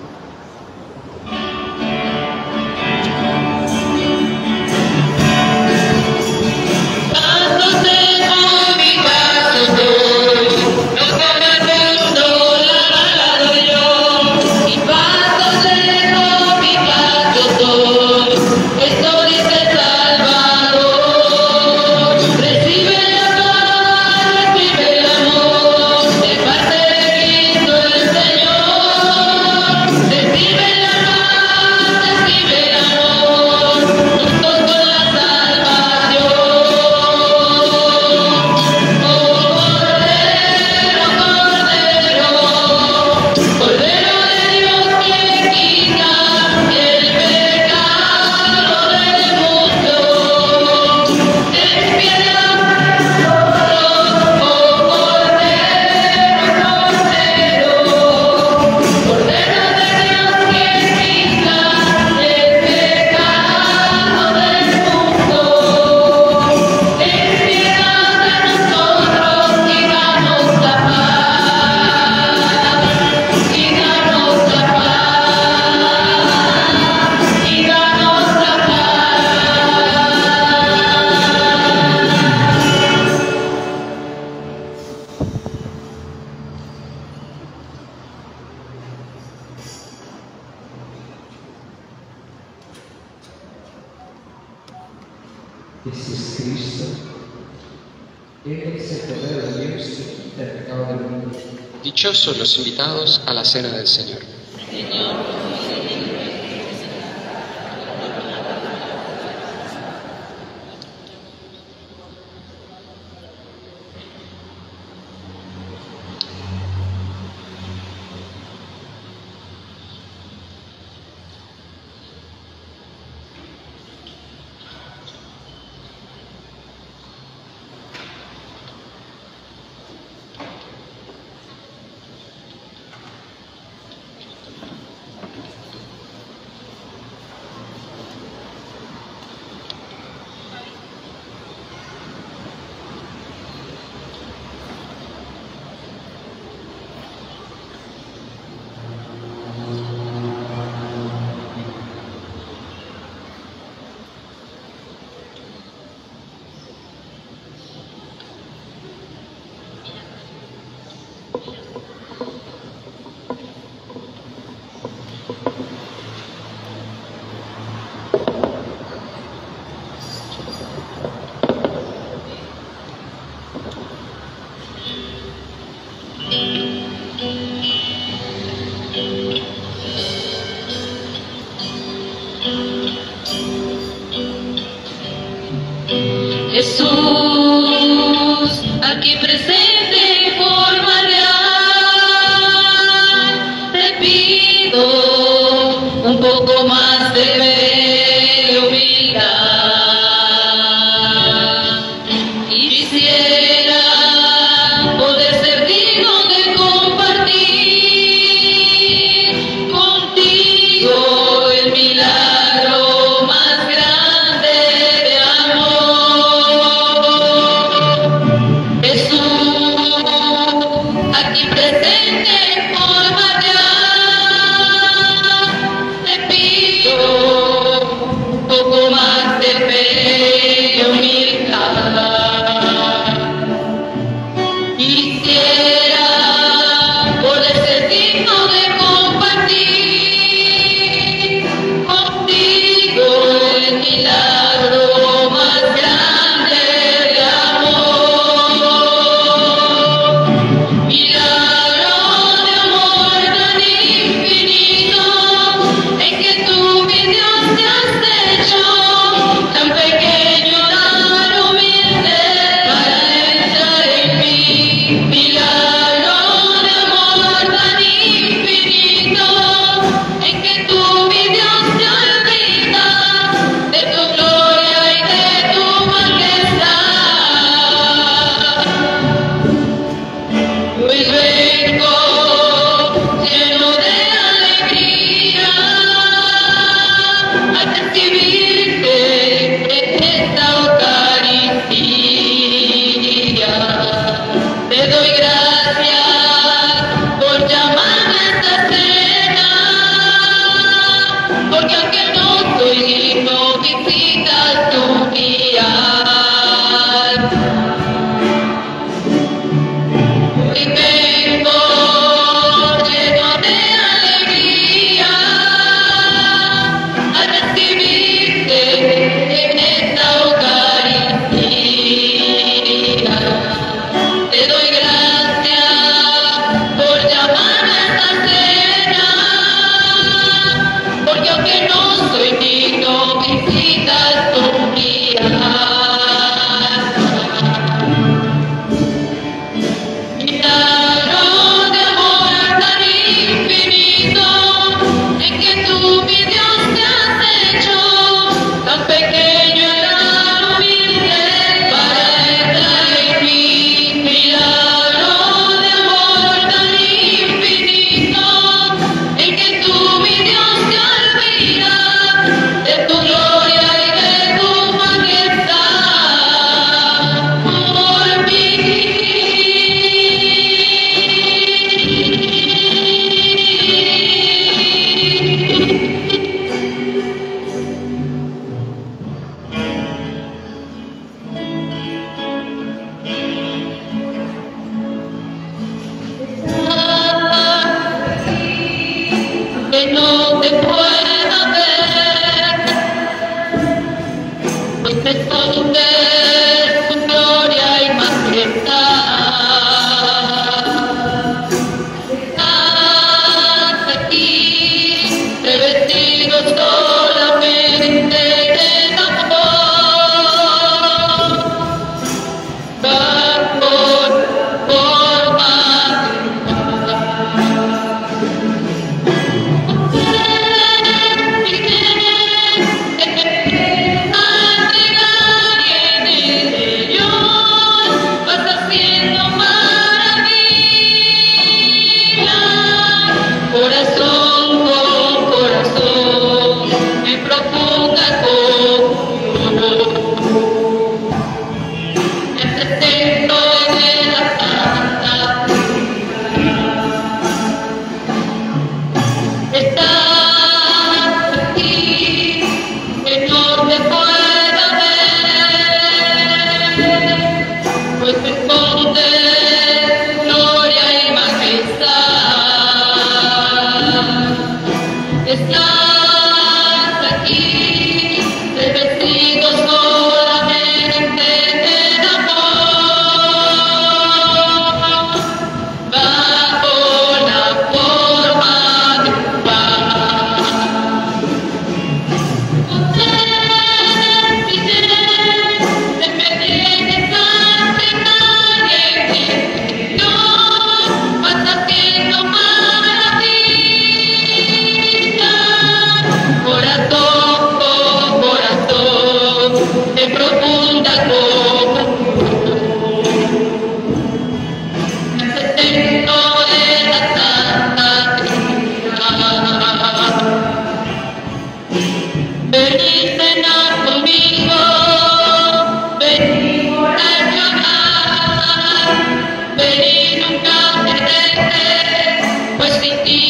S4: Este es Cristo. Él es el Cordero de Dios que quita el pecado del mundo.
S5: Dichosos los invitados a la cena del Señor.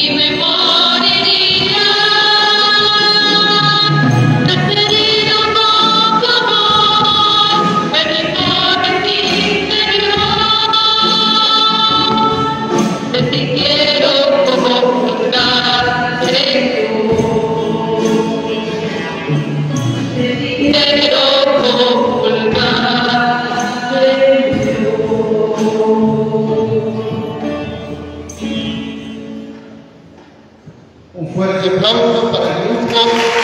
S8: Un fuerte aplauso para el grupo.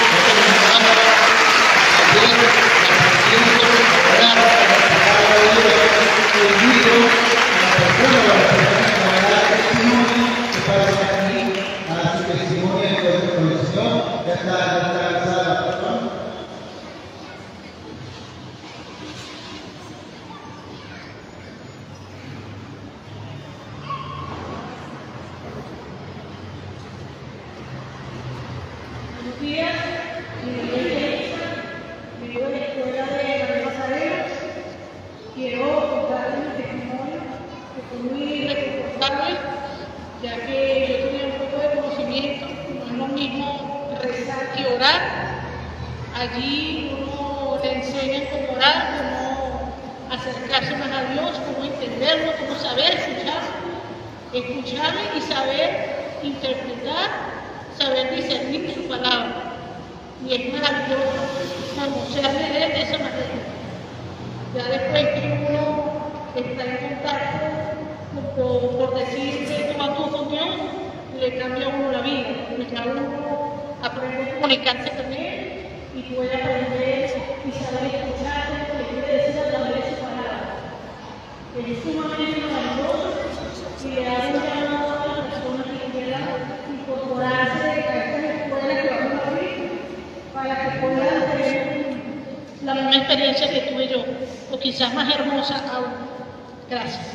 S1: Buenos días, mi nombre es Elisa, vengo de la escuela de María Nazareno. Quiero contarles mi testimonio, que fue muy reconfortable, ya que yo tenía un poco de conocimiento, no es lo mismo rezar que orar. Allí uno le enseñan cómo orar, cómo acercarse más a Dios, cómo entenderlo, cómo saber escuchar, escucharle y saber interpretar, saber discernir su palabra. Y es maravilloso conocerle de él de esa manera. Ya después que uno está en contacto, por, por decir que toma todo con Dios, le cambia a uno la vida. Ya uno aprende a comunicarse con él y puede aprender y saber escuchar lo que quiere decir a través de su palabra. Es sumamente maravilloso y le hace un llamado a las personas que quieran incorporarse a estas escuelas que vamos a abrir para que puedan tener la misma experiencia que tuve yo, o quizás más hermosa aún. Gracias.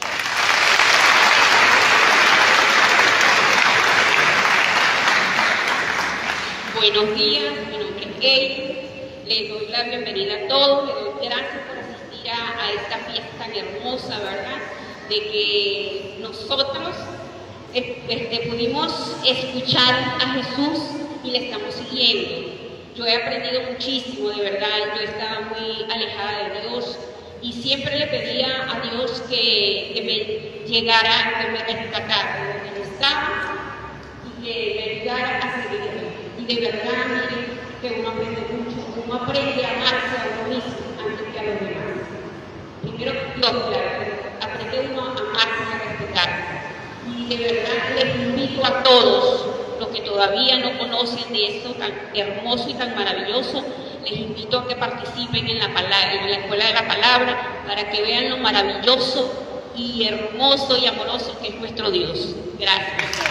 S7: Buenos días, mi nombre es Kate, les doy la bienvenida a todos, les doy gracias por asistir a, a esta fiesta tan hermosa, ¿verdad? De que nosotros este, pudimos escuchar a Jesús y le estamos siguiendo. Yo he aprendido muchísimo, de verdad, yo estaba muy alejada de Dios y siempre le pedía a Dios que, que me llegara, que me rescatara de donde yo estaba y que me ayudara a seguir. Y de verdad, miren, que uno aprende mucho, uno aprende a amarse a uno mismo antes que a los demás. Primero Dios, claro, aprende uno a amarse y a respetar. Y de verdad les invito a todos los que todavía no conocen de esto tan hermoso y tan maravilloso, les invito a que participen en la, palabra, en la Escuela de la Palabra para que vean lo maravilloso y hermoso y amoroso que es nuestro Dios. Gracias.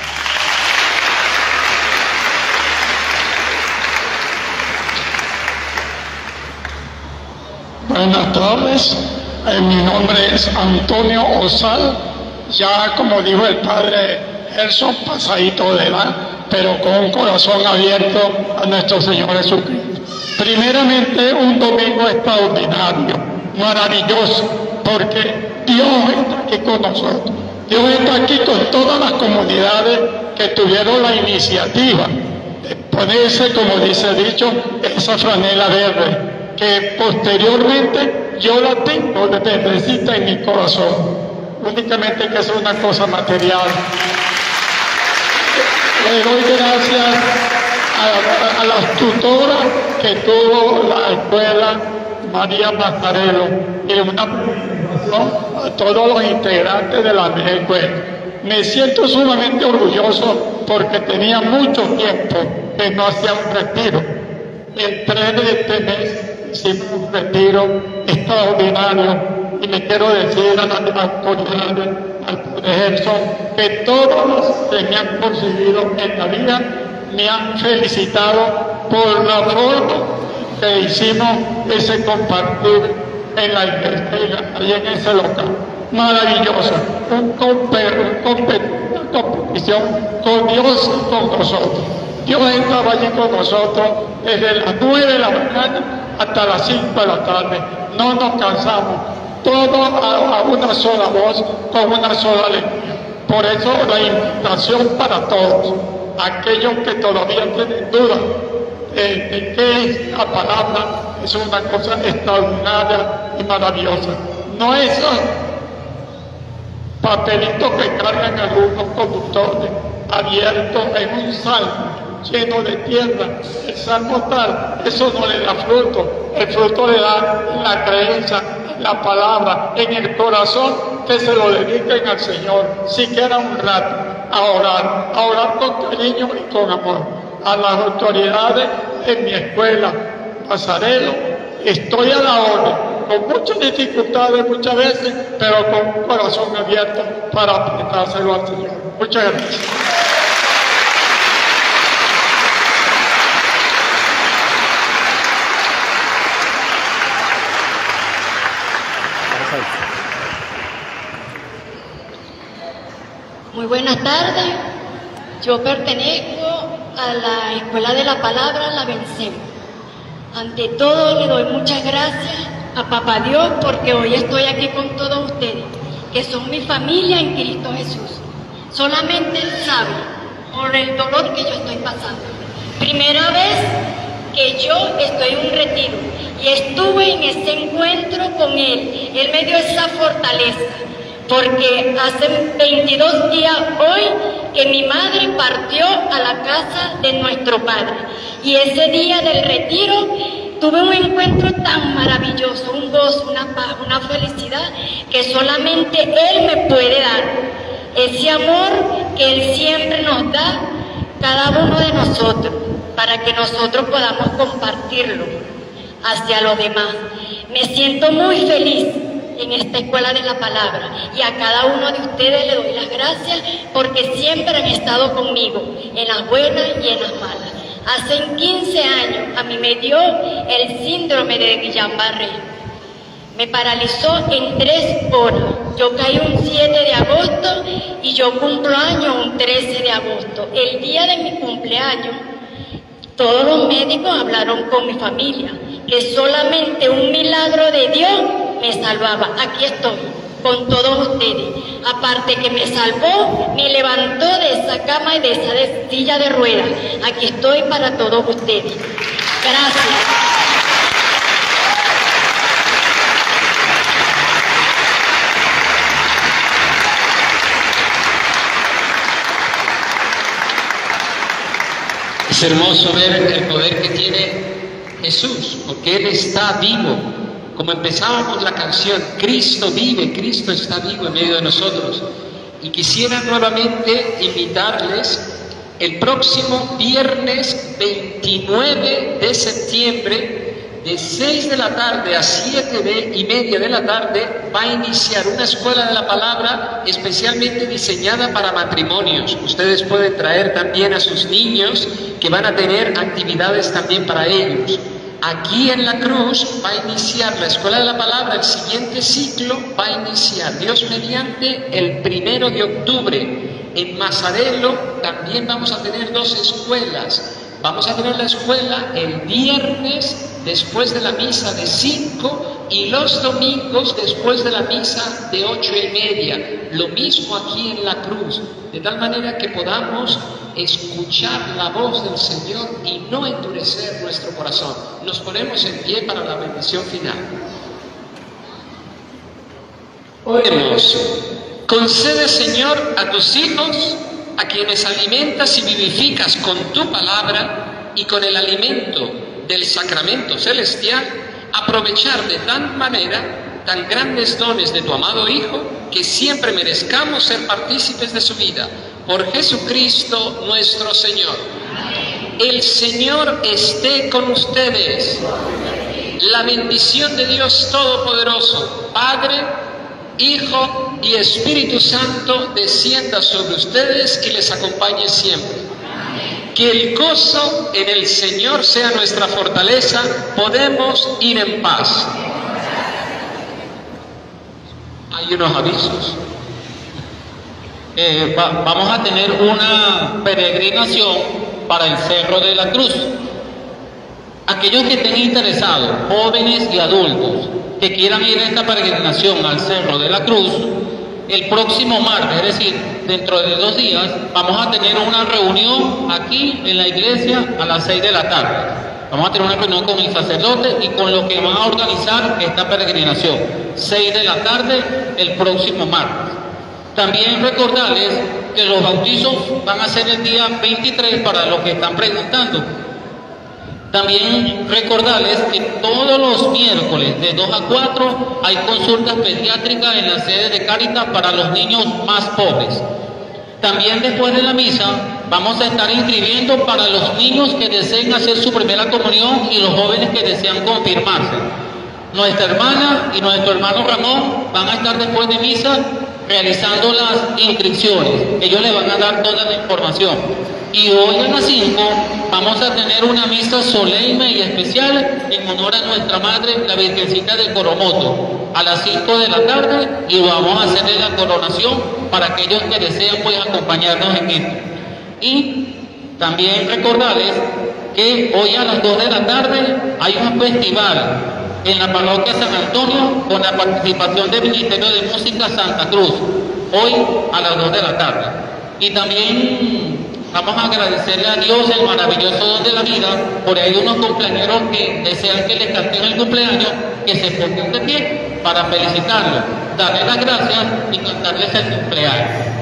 S9: Buenas tardes, eh, mi nombre es Antonio Osal, ya como dijo el padre Gerson, pasadito de edad, pero con un corazón abierto a nuestro Señor Jesucristo. Primeramente, un domingo extraordinario, maravilloso, porque Dios está aquí con nosotros. Dios está aquí con todas las comunidades que tuvieron la iniciativa de ponerse, como dice el dicho, esa franela verde, que posteriormente yo la tengo de verdecita en mi corazón, únicamente que es una cosa material. Le doy gracias a, a, a las tutoras que tuvo la escuela María Nazareno y una presentación a todos los integrantes de la escuela. Me siento sumamente orgulloso porque tenía mucho tiempo que no hacía un retiro. El tres de este mes hicimos un retiro extraordinario y le quiero decir a las autoridades, al padre Gerson, que todos los que me han conseguido en la vida me han felicitado por la forma que hicimos ese compartir en la iglesia, allí en ese local. Maravillosa, un comper, un comper, una competición con Dios y con nosotros. Dios estaba allí con nosotros desde las nueve de la mañana hasta las cinco de la tarde. No nos cansamos, todo a, a una sola voz, con una sola alegría. Por eso la invitación para todos, aquellos que todavía tienen dudas de, de qué es la palabra, es una cosa extraordinaria y maravillosa. No es papelitos que cargan algunos conductores abiertos en un salmo lleno de tierra, el salmo tal, eso no le da fruto, el fruto le da la creencia, la palabra en el corazón, que se lo dediquen al Señor, siquiera un rato, a orar, a orar con cariño y con amor. A las autoridades en mi escuela, Nazareno, estoy a la orden, con muchas dificultades muchas veces, pero con un corazón abierto para prestárselo al Señor. Muchas gracias.
S10: Muy buenas tardes, yo pertenezco a la Escuela de la Palabra La Vencemos. Ante todo le doy muchas gracias a Papá Dios porque hoy estoy aquí con todos ustedes, que son mi familia en Cristo Jesús. Solamente Él sabe por el dolor que yo estoy pasando. Primera vez que yo estoy en un retiro y estuve en ese encuentro con Él. Él me dio esa fortaleza. Porque hace veintidós días hoy que mi madre partió a la casa de nuestro padre. Y ese día del retiro tuve un encuentro tan maravilloso, un gozo, una paz, una felicidad que solamente Él me puede dar. Ese amor que Él siempre nos da cada uno de nosotros para que nosotros podamos compartirlo hacia los demás. Me siento muy feliz en esta Escuela de la Palabra y a cada uno de ustedes le doy las gracias porque siempre han estado conmigo en las buenas y en las malas. Hace quince años a mí me dio el síndrome de Guillain-Barré, me paralizó en tres horas. Yo caí un siete de agosto y yo cumplo año un trece de agosto. El día de mi cumpleaños todos los médicos hablaron con mi familia que solamente un milagro de Dios me salvaba. Aquí estoy con todos ustedes. Aparte que me salvó, me levantó de esa cama y de esa de silla de ruedas. Aquí estoy para todos ustedes. Gracias.
S5: Es hermoso ver el poder que tiene Jesús, porque Él está vivo. Como empezábamos la canción, Cristo vive, Cristo está vivo en medio de nosotros. Y quisiera nuevamente invitarles el próximo viernes veintinueve de septiembre, de seis de la tarde a siete y media de la tarde, va a iniciar una escuela de la palabra especialmente diseñada para matrimonios. Ustedes pueden traer también a sus niños, que van a tener actividades también para ellos. Aquí en la Cruz va a iniciar la Escuela de la Palabra, el siguiente ciclo va a iniciar, Dios mediante, el primero de octubre. En Mazarelo también vamos a tener dos escuelas. Vamos a tener la escuela el viernes después de la misa de cinco y los domingos después de la misa de ocho y media. Lo mismo aquí en la Cruz, de tal manera que podamos escuchar la voz del Señor y no endurecer nuestro corazón. Nos ponemos en pie para la bendición final. Oremos. Concede, Señor, a tus hijos, a quienes alimentas y vivificas con tu palabra y con el alimento del sacramento celestial, aprovechar de tal manera tan grandes dones de tu amado Hijo, que siempre merezcamos ser partícipes de su vida. Por Jesucristo nuestro Señor. El Señor esté con ustedes. La bendición de Dios Todopoderoso, Padre, Hijo y Espíritu Santo, descienda sobre ustedes y les acompañe siempre. Que el gozo en el Señor sea nuestra fortaleza. Podemos ir en paz. Hay unos avisos.
S11: Eh, va, vamos a tener una peregrinación para el Cerro de la Cruz. Aquellos que estén interesados, jóvenes y adultos, que quieran ir a esta peregrinación al Cerro de la Cruz, el próximo martes, es decir, dentro de dos días, vamos a tener una reunión aquí en la iglesia a las seis de la tarde. Vamos a tener una reunión con el sacerdote y con los que van a organizar esta peregrinación. seis de la tarde el próximo martes. También recordarles que los bautizos van a ser el día veintitrés para los que están preguntando. También recordarles que todos los miércoles de dos a cuatro hay consultas pediátricas en la sede de Cáritas para los niños más pobres. También después de la misa vamos a estar inscribiendo para los niños que deseen hacer su primera comunión y los jóvenes que desean confirmarse. Nuestra hermana y nuestro hermano Ramón van a estar después de misa realizando las inscripciones. Ellos le van a dar toda la información. Y hoy a las cinco vamos a tener una misa solemne y especial en honor a nuestra Madre, la Virgencita del Coromoto, a las cinco de la tarde, y vamos a hacerle la coronación para aquellos que desean pues acompañarnos en esto. Y también recordarles que hoy a las dos de la tarde hay un festival en la parroquia San Antonio con la participación del Ministerio de Música Santa Cruz, hoy a las dos de la tarde. Y también vamos a agradecerle a Dios el maravilloso don de la vida. Por ahí unos compañeros que desean que les canten el cumpleaños, que se pongan de pie para felicitarlos, darles las gracias y cantarles el cumpleaños.